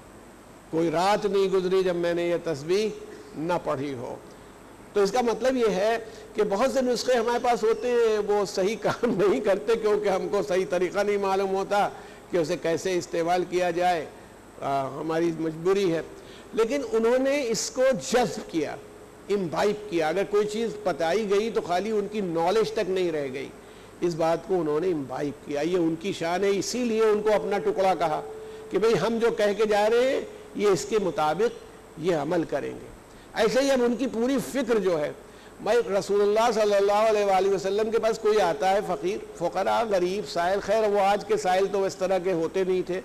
کوئی رات نہیں گزری جب میں نے یہ تسبیح نہ پڑھی ہو. تو اس کا مطلب یہ ہے کہ بہت سے نسخے ہمارے پاس ہوتے ہیں، وہ صحیح کام نہیں کرتے کیونکہ ہم کو صحیح طریقہ نہیں معلوم ہوتا کہ اسے کیسے استعمال کیا جائے، آ, ہماری مجبوری ہے. لیکن انہوں نے اس کو جذب کیا، امبائب کیا. اگر کوئی چیز بتائی گئی تو خالی ان کی نالج تک نہیں رہ گئی، اس بات کو انہوں نے امبائب کیا. یہ ان کی شان ہے، اسی لیے ان کو اپنا ٹکڑا کہا کہ بھئی ہم جو کہہ کے جا رہے ہیں یہ اس کے مطابق یہ عمل کریں گے. ایسے ہی اب ان کی پوری فکر جو ہے، میں رسول اللہ صلی اللہ علیہ وآلہ وسلم کے پاس کوئی آتا ہے فقیر، فقراء، غریب، سائل، خیر وہ آج کے سائل تو اس طرح کے ہوتے نہیں تھے.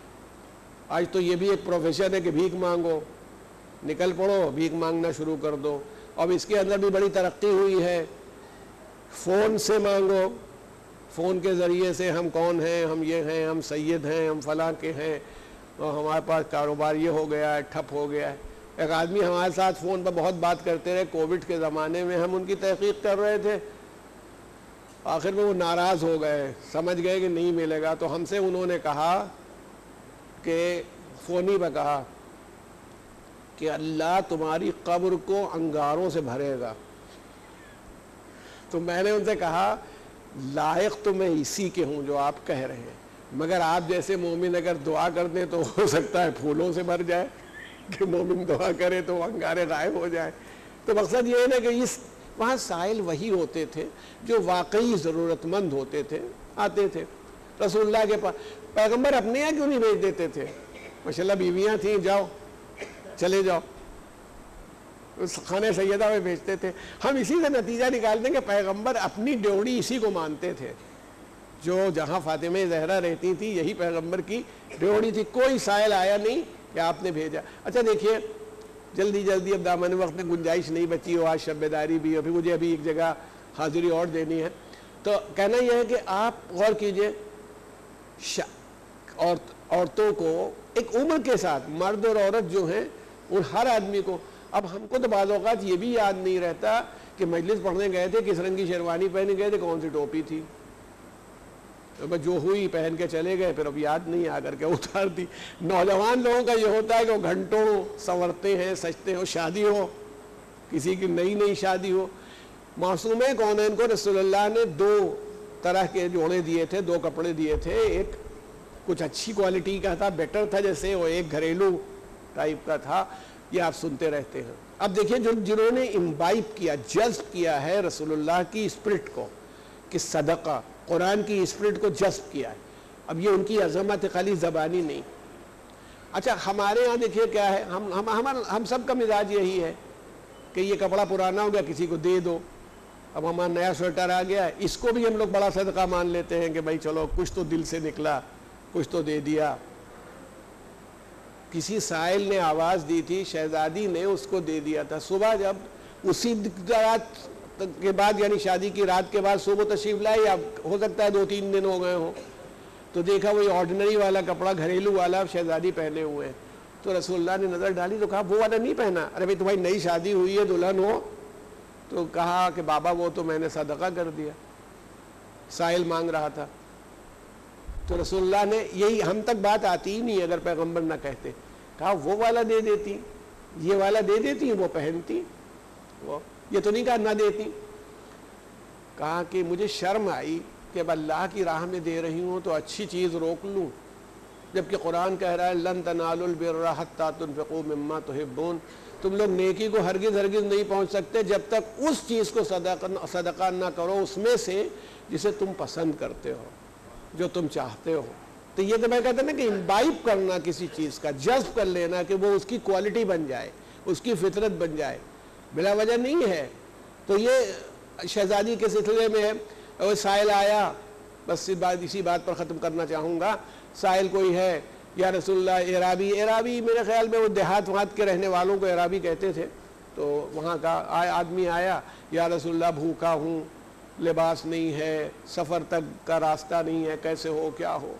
آج تو یہ بھی ایک پروفیشن ہے کہ بھیک مانگو، نکل پڑو بھیک مانگنا شروع کر دو. اب اس کے اندر بھی بڑی ترقی ہوئی ہے، فون سے مانگو، فون کے ذریعے سے ہم کون ہیں، ہم یہ ہیں، ہم سید ہیں، ہم فلاں کے ہیں، اور ہمارے پاس کاروبار یہ ہو گیا ہے، ٹھپ ہو گیا ہے. ایک آدمی ہمارے ساتھ فون پر بہت بات کرتے رہے، کووڈ کے زمانے میں ہم ان کی تحقیق کر رہے تھے، آخر میں وہ ناراض ہو گئے، سمجھ گئے کہ نہیں ملے گا. تو ہم سے انہوں نے کہا کہ فونی پہ کہا کہ اللہ تمہاری قبر کو انگاروں سے بھرے گا. تو میں نے ان سے کہا لائق تو میں اسی کے ہوں جو آپ کہہ رہے ہیں، مگر آپ جیسے مومن اگر دعا کر دیں تو ہو سکتا ہے پھولوں سے بھر جائے، کہ مومن دعا کرے تو انگارے غائب ہو جائے. تو مقصد یہ ہے نا کہ اس وہاں سائل وہی ہوتے تھے جو واقعی ضرورت مند ہوتے تھے، آتے تھے رسول اللہ کے پاس. پیغمبر اپنے یہاں کیوں نہیں بھیج دیتے تھے؟ ماشاءاللہ بیویاں تھیں، جاؤ چلے جاؤ، اس خانہ سیدہ میں بھیجتے تھے. ہم اسی سے نتیجہ نکالتے ہیں کہ پیغمبر اپنی ڈیوڑی اسی کو مانتے تھے، جو جہاں فاطمہ زہرا رہتی تھی یہی پیغمبر کی ڈیوڑی تھی. کوئی سائل آیا نہیں کہ آپ نے بھیجا. اچھا دیکھیے جلدی جلدی اب دامن وقت میں گنجائش نہیں بچی ہو، آج شب بیداری بھی ہے، پھر مجھے ابھی ایک جگہ حاضری اور دینی ہے. تو کہنا یہ ہے کہ آپ غور کیجئے، عورتوں کو ایک عمر کے ساتھ، مرد اور عورت جو ہیں ان ہر آدمی کو، اب ہم کو تو بعض اوقات یہ بھی یاد نہیں رہتا کہ مجلس پڑھنے گئے تھے کس رنگ کی شیروانی پہنے گئے تھے، کون سی ٹوپی تھی، جو ہوئی پہن کے چلے گئے، پھر اب یاد نہیں آ کر کے اتار دی. نوجوان لوگوں کا یہ ہوتا ہے کہ وہ گھنٹوں سنورتے ہیں، سجتے ہو، شادی ہو، کسی کی نئی نئی شادی ہو. معصوم کونین کو رسول اللہ نے دو طرح کے جوڑے دیے تھے، دو کپڑے دیے تھے. ایک کچھ اچھی کوالٹی کا تھا، بیٹر تھا جیسے، وہ ایک گھریلو ٹائپ کا تھا. یہ آپ سنتے رہتے ہیں. اب دیکھیں جو جنہوں نے امبائب کیا، جذب کیا ہے رسول اللہ کی اسپرٹ کو، کہ صدقہ قرآن کی اسپرٹ کو جذب کیا ہے. اب یہ ان کی عظمت خالی زبانی نہیں. اچھا ہمارے ہاں دیکھیے کیا ہے، ہم ہم ہم ہم سب کا مزاج یہی ہے کہ یہ کپڑا پرانا ہو گیا کسی کو دے دو. اب ہمارا نیا سویٹر آ گیا ہے، اس کو بھی ہم لوگ بڑا صدقہ مان لیتے ہیں کہ بھائی چلو کچھ تو دل سے نکلا، کچھ تو دے دیا. کسی سائل نے آواز دی تھی، شہزادی نے اس کو دے دیا تھا۔ صبح جب اسی رات کے بعد یعنی شادی کی رات کے بعد صبح تشریف لائی، اب ہو سکتا ہے دو تین دن ہو گئے ہوں، تو دیکھا وہی آرڈنری والا کپڑا گھریلو والا شہزادی پہنے ہوئے ہیں۔ تو رسول اللہ نے نظر ڈالی تو کہا وہ والا نہیں پہنا؟ ارے بھائی تمہاری نئی شادی ہوئی ہے، دلہن ہو۔ تو کہا کہ بابا وہ تو میں نے صدقہ کر دیا، سائل مانگ رہا تھا۔ تو رسول اللہ نے، یہی ہم تک بات آتی ہی نہیں اگر پیغمبر نہ کہتے، کہا وہ والا دے دیتی، یہ والا دے دیتی، وہ پہنتی، وہ یہ تو نہیں کہا نہ دیتی۔ کہا کہ مجھے شرم آئی کہ اب اللہ کی راہ میں دے رہی ہوں تو اچھی چیز روک لوں، جبکہ قرآن کہہ رہا ہے لن تنالوا البر حتی تنفقوا مما تحبون، تم لوگ نیکی کو ہرگز ہرگز نہیں پہنچ سکتے جب تک اس چیز کو صدقہ صدقہ نہ کرو اس میں سے جسے تم پسند کرتے ہو، جو تم چاہتے ہو۔ تو یہ تو میں کہتا نا کہ امبائب کرنا کسی چیز کا، جذب کر لینا کہ وہ اس کی کوالٹی بن جائے، اس کی فطرت بن جائے، بلا وجہ نہیں ہے۔ تو یہ شہزادی کے سلسلے میں ہے۔ اور سائل آیا، بس اسی بات پر ختم کرنا چاہوں گا، سائل کوئی ہے، یا رسول اللہ اعرابی، اعرابی میرے خیال میں وہ دیہات وہات کے رہنے والوں کو اعرابی کہتے تھے، تو وہاں کا آدمی آیا، یا رسول اللہ بھوکا ہوں، لباس نہیں ہے، سفر تک کا راستہ نہیں ہے، کیسے ہو کیا ہو؟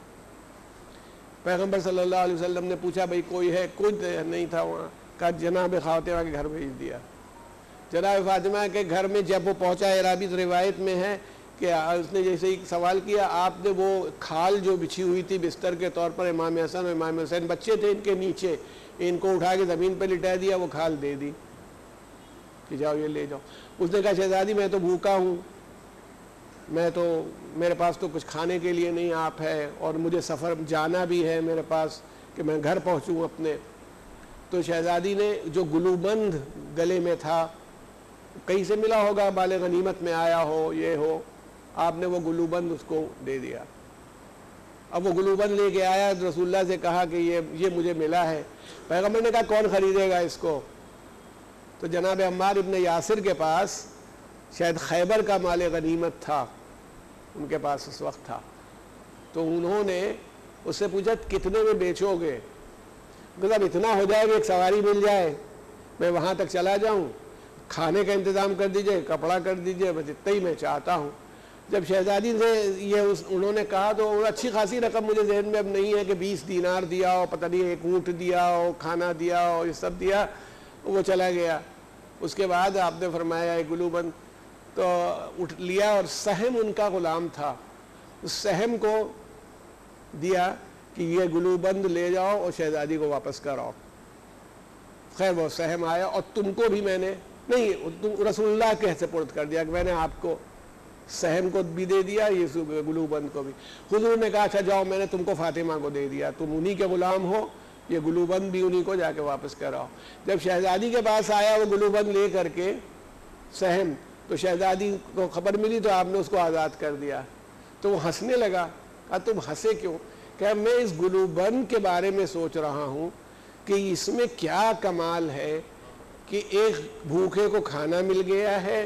پیغمبر صلی اللہ علیہ وسلم نے پوچھا بھئی کوئی ہے؟ کوئی نہیں تھا وہاں۔ کہا جناب فاطمہ کے گھر بھیج دیا۔ جناب فاطمہ کے گھر میں جب وہ پہنچا، اعرابی روایت میں ہے کہ اس نے جیسے ہی سوال کیا، آپ نے وہ کھال جو بچھی ہوئی تھی بستر کے طور پر، امام حسن اور امام حسین بچے تھے ان کے نیچے، ان کو اٹھا کے زمین پہ لٹا دیا، وہ کھال دے دی کہ جاؤ یہ لے جاؤ۔ اس نے کہا شہزادی میں تو بھوکا ہوں، میں تو میرے پاس تو کچھ کھانے کے لیے نہیں آپ ہے، اور مجھے سفر جانا بھی ہے میرے پاس کہ میں گھر پہنچوں اپنے۔ تو شہزادی نے جو گلوبند گلے میں تھا، کہیں سے ملا ہوگا، بال غنیمت میں آیا ہو، یہ ہو، آپ نے وہ گلوبند اس کو دے دیا۔ اب وہ گلوبند لے کے آیا، رسول اللہ سے کہا کہ یہ یہ مجھے ملا ہے۔ پیغمبر نے کہا کون خریدے گا اس کو؟ تو جناب عمار ابن یاسر کے پاس شاید خیبر کا مال غنیمت تھا، ان کے پاس اس وقت تھا، تو انہوں نے اس سے پوچھا کتنے میں بیچو گے؟ مطلب اتنا ہو جائے کہ ایک سواری مل جائے، میں وہاں تک چلا جاؤں، کھانے کا انتظام کر دیجئے، کپڑا کر دیجئے، بس اتنا ہی میں چاہتا ہوں۔ جب شہزادی سے یہ اس انہوں نے کہا تو اچھی خاصی رقم مجھے ذہن میں اب نہیں ہے کہ بیس دینار دیا ہو، پتہ نہیں ایک اونٹ دیا ہو، کھانا دیا ہو، یہ سب دیا، وہ چلا گیا۔ اس کے بعد آپ نے فرمایا ایک گلوبند تو اٹھ لیا، اور سہم ان کا غلام تھا، اس سہم کو دیا کہ یہ گلوبند لے جاؤ اور شہزادی کو واپس کراؤ۔ خیر وہ سہم آیا، اور تم کو بھی میں نے نہیں، رسول اللہ کے سپرد کر دیا کہ میں نے آپ کو سہم کو بھی دے دیا، یہ گلوبند کو بھی۔ حضور نے کہا اچھا جاؤ، میں نے تم کو فاطمہ کو دے دیا، تم انہی کے غلام ہو، یہ گلوبند بھی انہی کو جا کے واپس کراؤ۔ جب شہزادی کے پاس آیا وہ گلوبند لے کر کے سہم، تو شہزادی کو خبر ملی تو آپ نے اس کو آزاد کر دیا۔ تو وہ ہنسنے لگا، کہا تم ہنسے کیوں؟ کہ میں اس گلوبند کے بارے میں سوچ رہا ہوں کہ اس میں کیا کمال ہے کہ ایک بھوکے کو کھانا مل گیا ہے،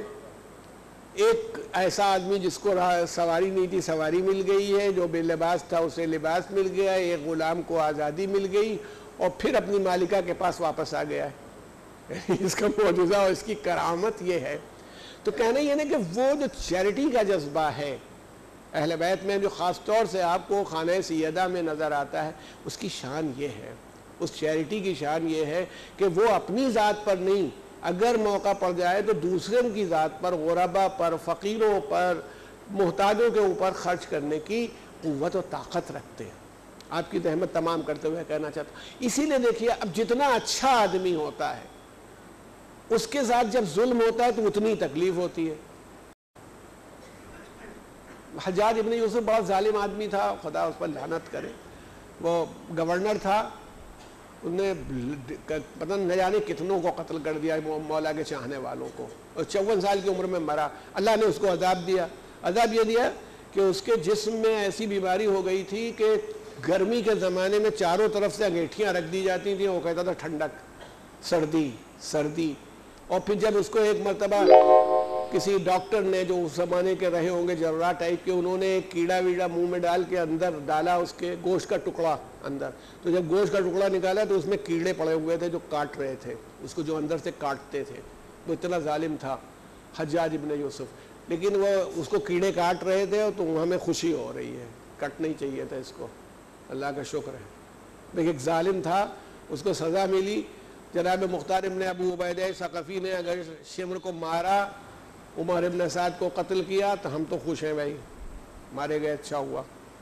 ایک ایسا آدمی جس کو سواری نہیں تھی سواری مل گئی ہے، جو بے لباس تھا اسے لباس مل گیا ہے، ایک غلام کو آزادی مل گئی، اور پھر اپنی مالکہ کے پاس واپس آ گیا ہے۔ اس کا معجزہ اور اس کی کرامت یہ ہے۔ تو کہنا یہ نہیں کہ وہ جو چیریٹی کا جذبہ ہے اہل بیت میں، جو خاص طور سے آپ کو خانہ سیدہ میں نظر آتا ہے، اس کی شان یہ ہے، اس چیریٹی کی شان یہ ہے کہ وہ اپنی ذات پر نہیں، اگر موقع پڑ جائے تو دوسروں کی ذات پر، غربا پر، فقیروں پر، محتاجوں کے اوپر خرچ کرنے کی قوت و طاقت رکھتے ہیں۔ آپ کی تہمت تمام کرتے ہوئے کہنا چاہتا ہوں، اسی لیے دیکھیے اب جتنا اچھا آدمی ہوتا ہے اس کے ساتھ جب ظلم ہوتا ہے تو اتنی تکلیف ہوتی ہے۔ حجاج ابن یوسف بہت ظالم آدمی تھا، خدا اس پر لعنت کرے، وہ گورنر تھا، انہوں نے پتہ نہ جانے کتنوں کو قتل کر دیا مولا کے چاہنے والوں کو، اور چون سال کی عمر میں مرا۔ اللہ نے اس کو عذاب دیا، عذاب یہ دیا کہ اس کے جسم میں ایسی بیماری ہو گئی تھی کہ گرمی کے زمانے میں چاروں طرف سے انگیٹھیاں رکھ دی جاتی تھیں، وہ کہتا تھا ٹھنڈک، سردی سردی۔ اور پھر جب اس کو ایک مرتبہ کسی ڈاکٹر نے جو اس زمانے کے رہے ہوں گے جراح ٹائپ کے، انہوں نے ایک کیڑا ویڑا منہ میں ڈال کے اندر ڈالا اس کے گوشت کا ٹکڑا اندر، تو جب گوشت کا ٹکڑا نکالا تو اس میں کیڑے پڑے ہوئے تھے جو کاٹ رہے تھے اس کو، جو اندر سے کاٹتے تھے. وہ اتنا ظالم تھا حجاج ابن یوسف، لیکن وہ اس کو کیڑے کاٹ رہے تھے تو ہمیں خوشی ہو رہی ہے. کٹ نہیں چاہیے تھا اس کو، اللہ کا شکر ہے. لیکن ایک ظالم تھا، اس کو سزا ملی. جناب مختار ابن ابو عبیدہ ثقفی نے اگر شمر کو مارا، عمر ابن سعد کو قتل کیا، تو ہم تو خوش ہیں بھائی، مارے گئے اچھا ہوا.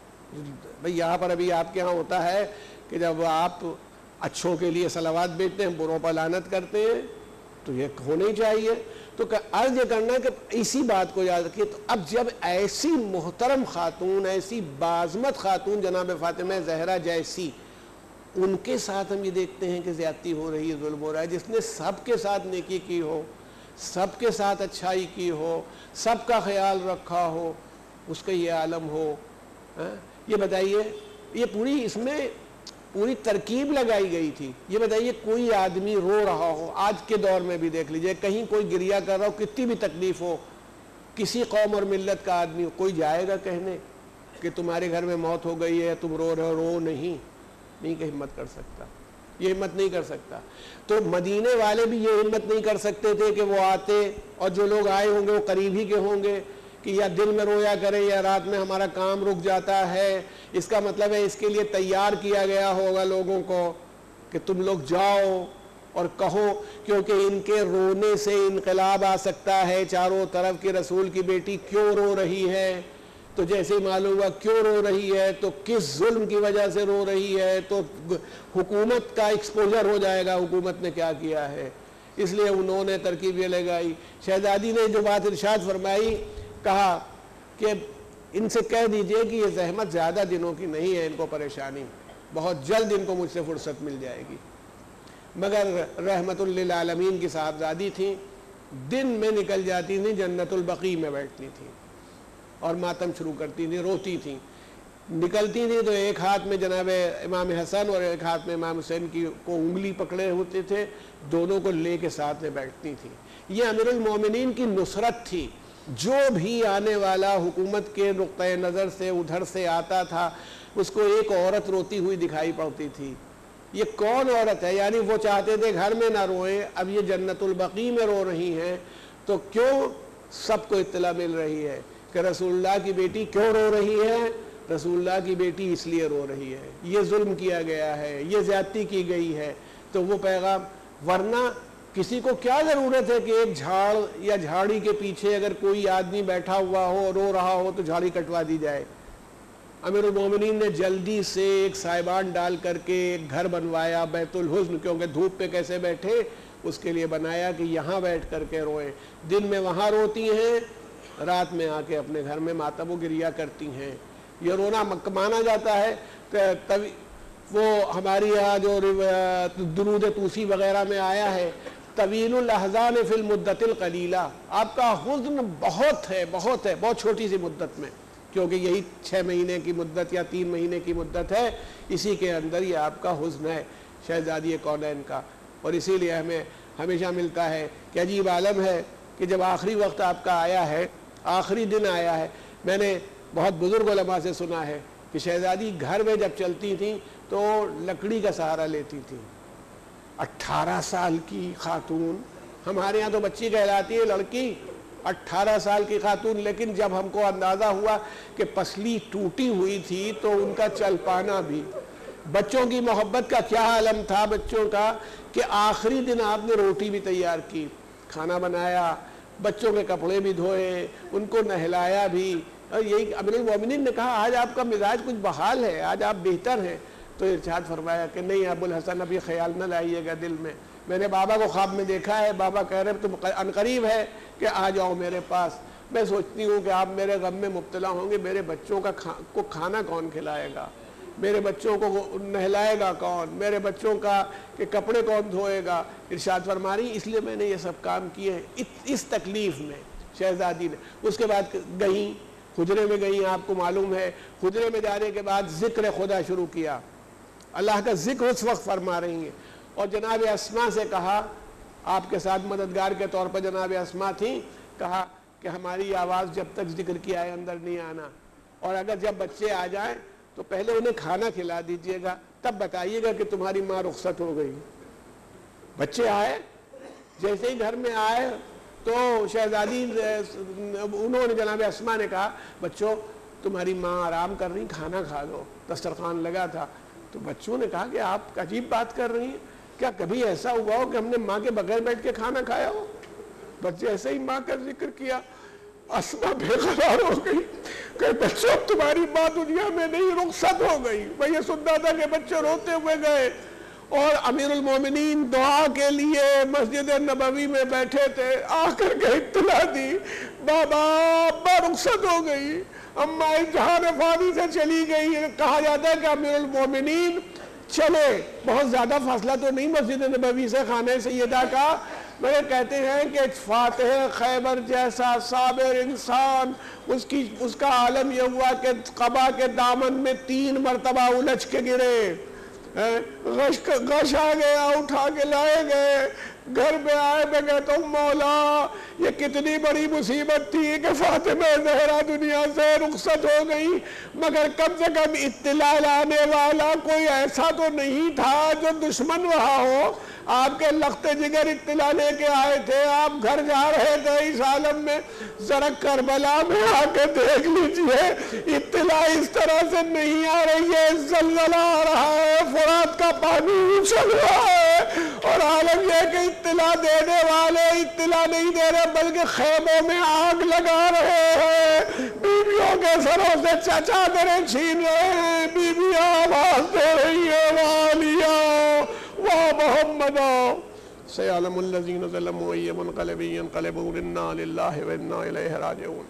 بھائی یہاں پر ابھی آپ کے ہاں ہوتا ہے کہ جب آپ اچھوں کے لیے صلوات بیچتے ہیں، بروں پر لعنت کرتے ہیں، تو یہ ہونا ہی چاہیے. تو عرض یہ کرنا ہے کہ اسی بات کو یاد رکھیے. تو اب جب ایسی محترم خاتون، ایسی باعظمت خاتون جناب فاطمہ زہرا جیسی، ان کے ساتھ ہم یہ دیکھتے ہیں کہ زیادتی ہو رہی ہے، ظلم ہو رہا ہے، جس نے سب کے ساتھ نیکی کی ہو، سب کے ساتھ اچھائی کی ہو، سب کا خیال رکھا ہو، اس کا یہ عالم ہو. یہ بتائیے، یہ پوری اس میں پوری ترکیب لگائی گئی تھی. یہ بتائیے کوئی آدمی رو رہا ہو، آج کے دور میں بھی دیکھ لیجئے، کہیں کوئی گریہ کر رہا ہو، کتنی بھی تکلیف ہو، کسی قوم اور ملت کا آدمی ہو، کوئی جائے گا کہنے کہ تمہارے گھر میں موت ہو گئی ہے، تم رو رہے ہو؟ رو نہیں نہیں کہ ہمت کر سکتا، یہ ہمت نہیں کر سکتا. تو مدینے والے بھی یہ ہمت نہیں کر سکتے تھے کہ وہ آتے، اور جو لوگ آئے ہوں گے وہ قریب ہی کے ہوں گے کہ یا دن میں رویا کریں یا رات میں ہمارا کام رک جاتا ہے. اس کا مطلب ہے اس کے لیے تیار کیا گیا ہوگا لوگوں کو کہ تم لوگ جاؤ اور کہو، کیونکہ ان کے رونے سے انقلاب آ سکتا ہے چاروں طرف کہ رسول کی بیٹی کیوں رو رہی ہے. تو جیسے معلوم ہوا کیوں رو رہی ہے، تو کس ظلم کی وجہ سے رو رہی ہے، تو حکومت کا ایکسپوجر ہو جائے گا حکومت نے کیا کیا ہے. اس لیے انہوں نے ترکیب یہ لگائی. شہزادی نے جو بات ارشاد فرمائی، کہا کہ ان سے کہہ دیجئے کہ یہ زحمت زیادہ دنوں کی نہیں ہے، ان کو پریشانی، بہت جلد ان کو مجھ سے فرصت مل جائے گی. مگر رحمت للعالمین کی صاحبزادی تھیں، دن میں نکل جاتی تھیں، جنت البقیع میں بیٹھتی تھیں اور ماتم شروع کرتی تھیں، روتی تھیں. نکلتی تھیں تو ایک ہاتھ میں جناب امام حسن اور ایک ہاتھ میں امام حسین کی کو انگلی پکڑے ہوتے تھے، دونوں کو لے کے ساتھ میں بیٹھتی تھیں. یہ امیر المومنین کی نصرت تھی. جو بھی آنے والا حکومت کے نقطۂ نظر سے ادھر سے آتا تھا، اس کو ایک عورت روتی ہوئی دکھائی پڑتی تھی. یہ کون عورت ہے؟ یعنی وہ چاہتے تھے گھر میں نہ روئیں، اب یہ جنت البقیع میں رو رہی ہیں، تو کیوں سب کو اطلاع مل رہی ہے کہ رسول اللہ کی بیٹی کیوں رو رہی ہے؟ رسول اللہ کی بیٹی اس لیے رو رہی ہے، یہ ظلم کیا گیا ہے، یہ زیادتی کی گئی ہے. تو وہ پیغام، ورنہ کسی کو کیا ضرورت ہے کہ ایک جھاڑ یا جھاڑی کے پیچھے اگر کوئی آدمی بیٹھا ہوا ہو رو رہا ہو تو جھاڑی کٹوا دی جائے. امیر المومنین نے جلدی سے ایک سائبان ڈال کر کے ایک گھر بنوایا، بیت الحزن، کیونکہ دھوپ پہ کیسے بیٹھے اس کے لیے بنایا کہ یہاں بیٹھ کر کے روئیں. دن میں وہاں روتی ہیں، رات میں آ کے اپنے گھر میں ماتم و گریہ کرتی ہیں. یہ رونا مانا جاتا ہے کہ وہ ہماری یہاں جو درود توسی وغیرہ میں آیا ہے، طویل الاحزان فی المدت القلیلہ، آپ کا حزن بہت ہے بہت ہے بہت چھوٹی سی مدت میں، کیونکہ یہی چھ مہینے کی مدت یا تین مہینے کی مدت ہے، اسی کے اندر یہ آپ کا حزن ہے شہزادی کونین کا. اور اسی لیے ہمیں ہمیشہ ملتا ہے کہ عجیب عالم ہے کہ جب آخری وقت آپ کا آیا ہے، آخری دن آیا ہے. میں نے بہت بزرگ علماء سے سنا ہے کہ شہزادی گھر میں جب چلتی تھیں تو لکڑی کا سہارا لیتی تھیں. اٹھارہ سال کی خاتون، ہمارے ہاں تو بچی کہلاتی ہے لڑکی، اٹھارہ سال کی خاتون. لیکن جب ہم کو اندازہ ہوا کہ پسلی ٹوٹی ہوئی تھی تو ان کا چل پانا بھی، بچوں کی محبت کا کیا عالم تھا بچوں کا، کہ آخری دن آپ نے روٹی بھی تیار کی، کھانا بنایا، بچوں کے کپڑے بھی دھوئے، ان کو نہلایا بھی. اور یہی امیر المومنین نے کہا آج آپ کا مزاج کچھ بحال ہے، آج آپ بہتر ہیں. تو ارشاد فرمایا کہ نہیں ابو الحسن، اب یہ خیال نہ لائیے گا دل میں، میں نے بابا کو خواب میں دیکھا ہے، بابا کہہ رہے تم عنقریب ہے کہ آ جاؤ میرے پاس. میں سوچتی ہوں کہ آپ میرے غم میں مبتلا ہوں گے، میرے بچوں کا کو کھانا کون کھلائے گا، میرے بچوں کو نہلائے گا کون، میرے بچوں کا کہ کپڑے کون دھوئے گا. ارشاد فرما رہی اس لیے میں نے یہ سب کام کیے ہیں اس تکلیف میں. شہزادی نے اس کے بعد گئیں، حجرے میں گئیں، آپ کو معلوم ہے. حجرے میں جانے کے بعد ذکر خدا شروع کیا، اللہ کا ذکر اس وقت فرما رہی ہیں. اور جناب اسما سے کہا، آپ کے ساتھ مددگار کے طور پر جناب اسما تھیں، کہا کہ ہماری آواز جب تک ذکر کی آئے اندر نہیں آنا، اور اگر جب بچے آ جائیں تو پہلے انہیں کھانا کھلا دیجئے گا، تب بتائیے گا کہ تمہاری ماں رخصت ہو گئی۔ بچے آئے، جیسے ہی گھر میں آئے تو شہزادی انہوں نے جناب اسما نے کہا بچوں تمہاری ماں آرام کر رہی، کھانا کھا لو، دسترخوان لگا تھا۔ تو بچوں نے کہا کہ آپ عجیب بات کر رہی ہیں، کیا کبھی ایسا ہوا ہو کہ ہم نے ماں کے بغیر بیٹھ کے کھانا کھایا ہو؟ بچے ایسے ہی ماں کا ذکر کیا، اسما بے قرار ہو گئی کہ بچوں تمہاری ماں دنیا میں نہیں، رخصت ہو گئی۔ میں یہ سنتا تھا کہ بچے روتے ہوئے گئے اور امیر المومنین دعا کے لیے مسجد نبوی میں بیٹھے تھے، آ کر کے اطلاع دی بابا ابا رخصت ہو گئی، اماں اس جہان فانی سے چلی گئی۔ کہا جاتا ہے کہ امیر المومنین چلے، بہت زیادہ فاصلہ تو نہیں مسجد نبوی سے خانہ سیدہ کا، مگر کہتے ہیں کہ فاتح خیبر جیسا صابر انسان، اس کی اس کا عالم یہ ہوا کہ قبا کے دامن میں تین مرتبہ الجھ کے گرے، غش غش آ گیا، اٹھا کے لائے گئے، گھر میں آئے، میں کہتا ہوں مولا یہ کتنی بڑی مصیبت تھی کہ فاطمہ زہرا دنیا سے رخصت ہو گئی، مگر کم سے کم اطلاع لانے والا کوئی ایسا تو نہیں تھا جو دشمن وہاں ہو۔ آپ کے لخت جگر اطلاع لے کے آئے تھے، آپ گھر جا رہے تھے اس عالم میں، ذرا کربلا میں آ کے دیکھ لیجئے، اطلاع اس طرح سے نہیں آ رہی ہے، زلزلہ آ رہا ہے، فرات کا پانی اچھل رہا ہے، اور عالم یہ کہ اطلاع دینے والے اطلاع نہیں دے رہے بلکہ خیموں میں آگ لگا رہے ہیں، بیویوں کے سروں سے چادریں چھین رہے ہیں، بیویاں آواز دے رہی ہیں والیاں وَمُحَمَّدًا سَيَعْلَمُ الَّذِينَ ظَلَمُوا أَيَّ مُنْقَلَبٍ يَنْقَلِبُونَ إِنَّا لِلَّهِ وَإِنَّا إِلَيْهِ راجعون۔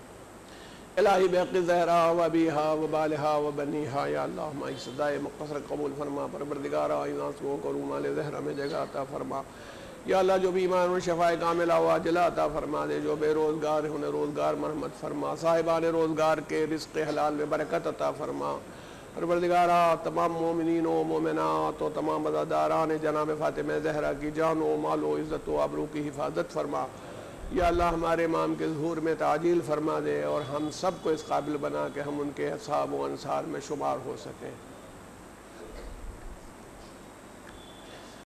الہی بحق زہرا و ابیہا و بالہا و بنیہا، یا اللہ ہماری صدائے مقصر قبول فرما، پروردگارا ان آنسوؤں کو رومال زہرا میں جگہ عطا فرما، یا اللہ جو بیمار ان شفائے کاملہ و عاجلہ عطا فرما دے، جو بے روزگار انہیں روزگار مرحمت فرما، صاحبان روزگار کے رزق حلال میں برکت عطا فرما، پروردگارا تمام مومنین و مومنات و تمام عزاداران جناب فاطمہ زہرا کی جان و مال و عزت و آبرو کی حفاظت فرما، یا اللہ ہمارے امام کے ظہور میں تعجیل فرما دے، اور ہم سب کو اس قابل بنا کہ ہم ان کے اصحاب و انصار میں شمار ہو سکیں۔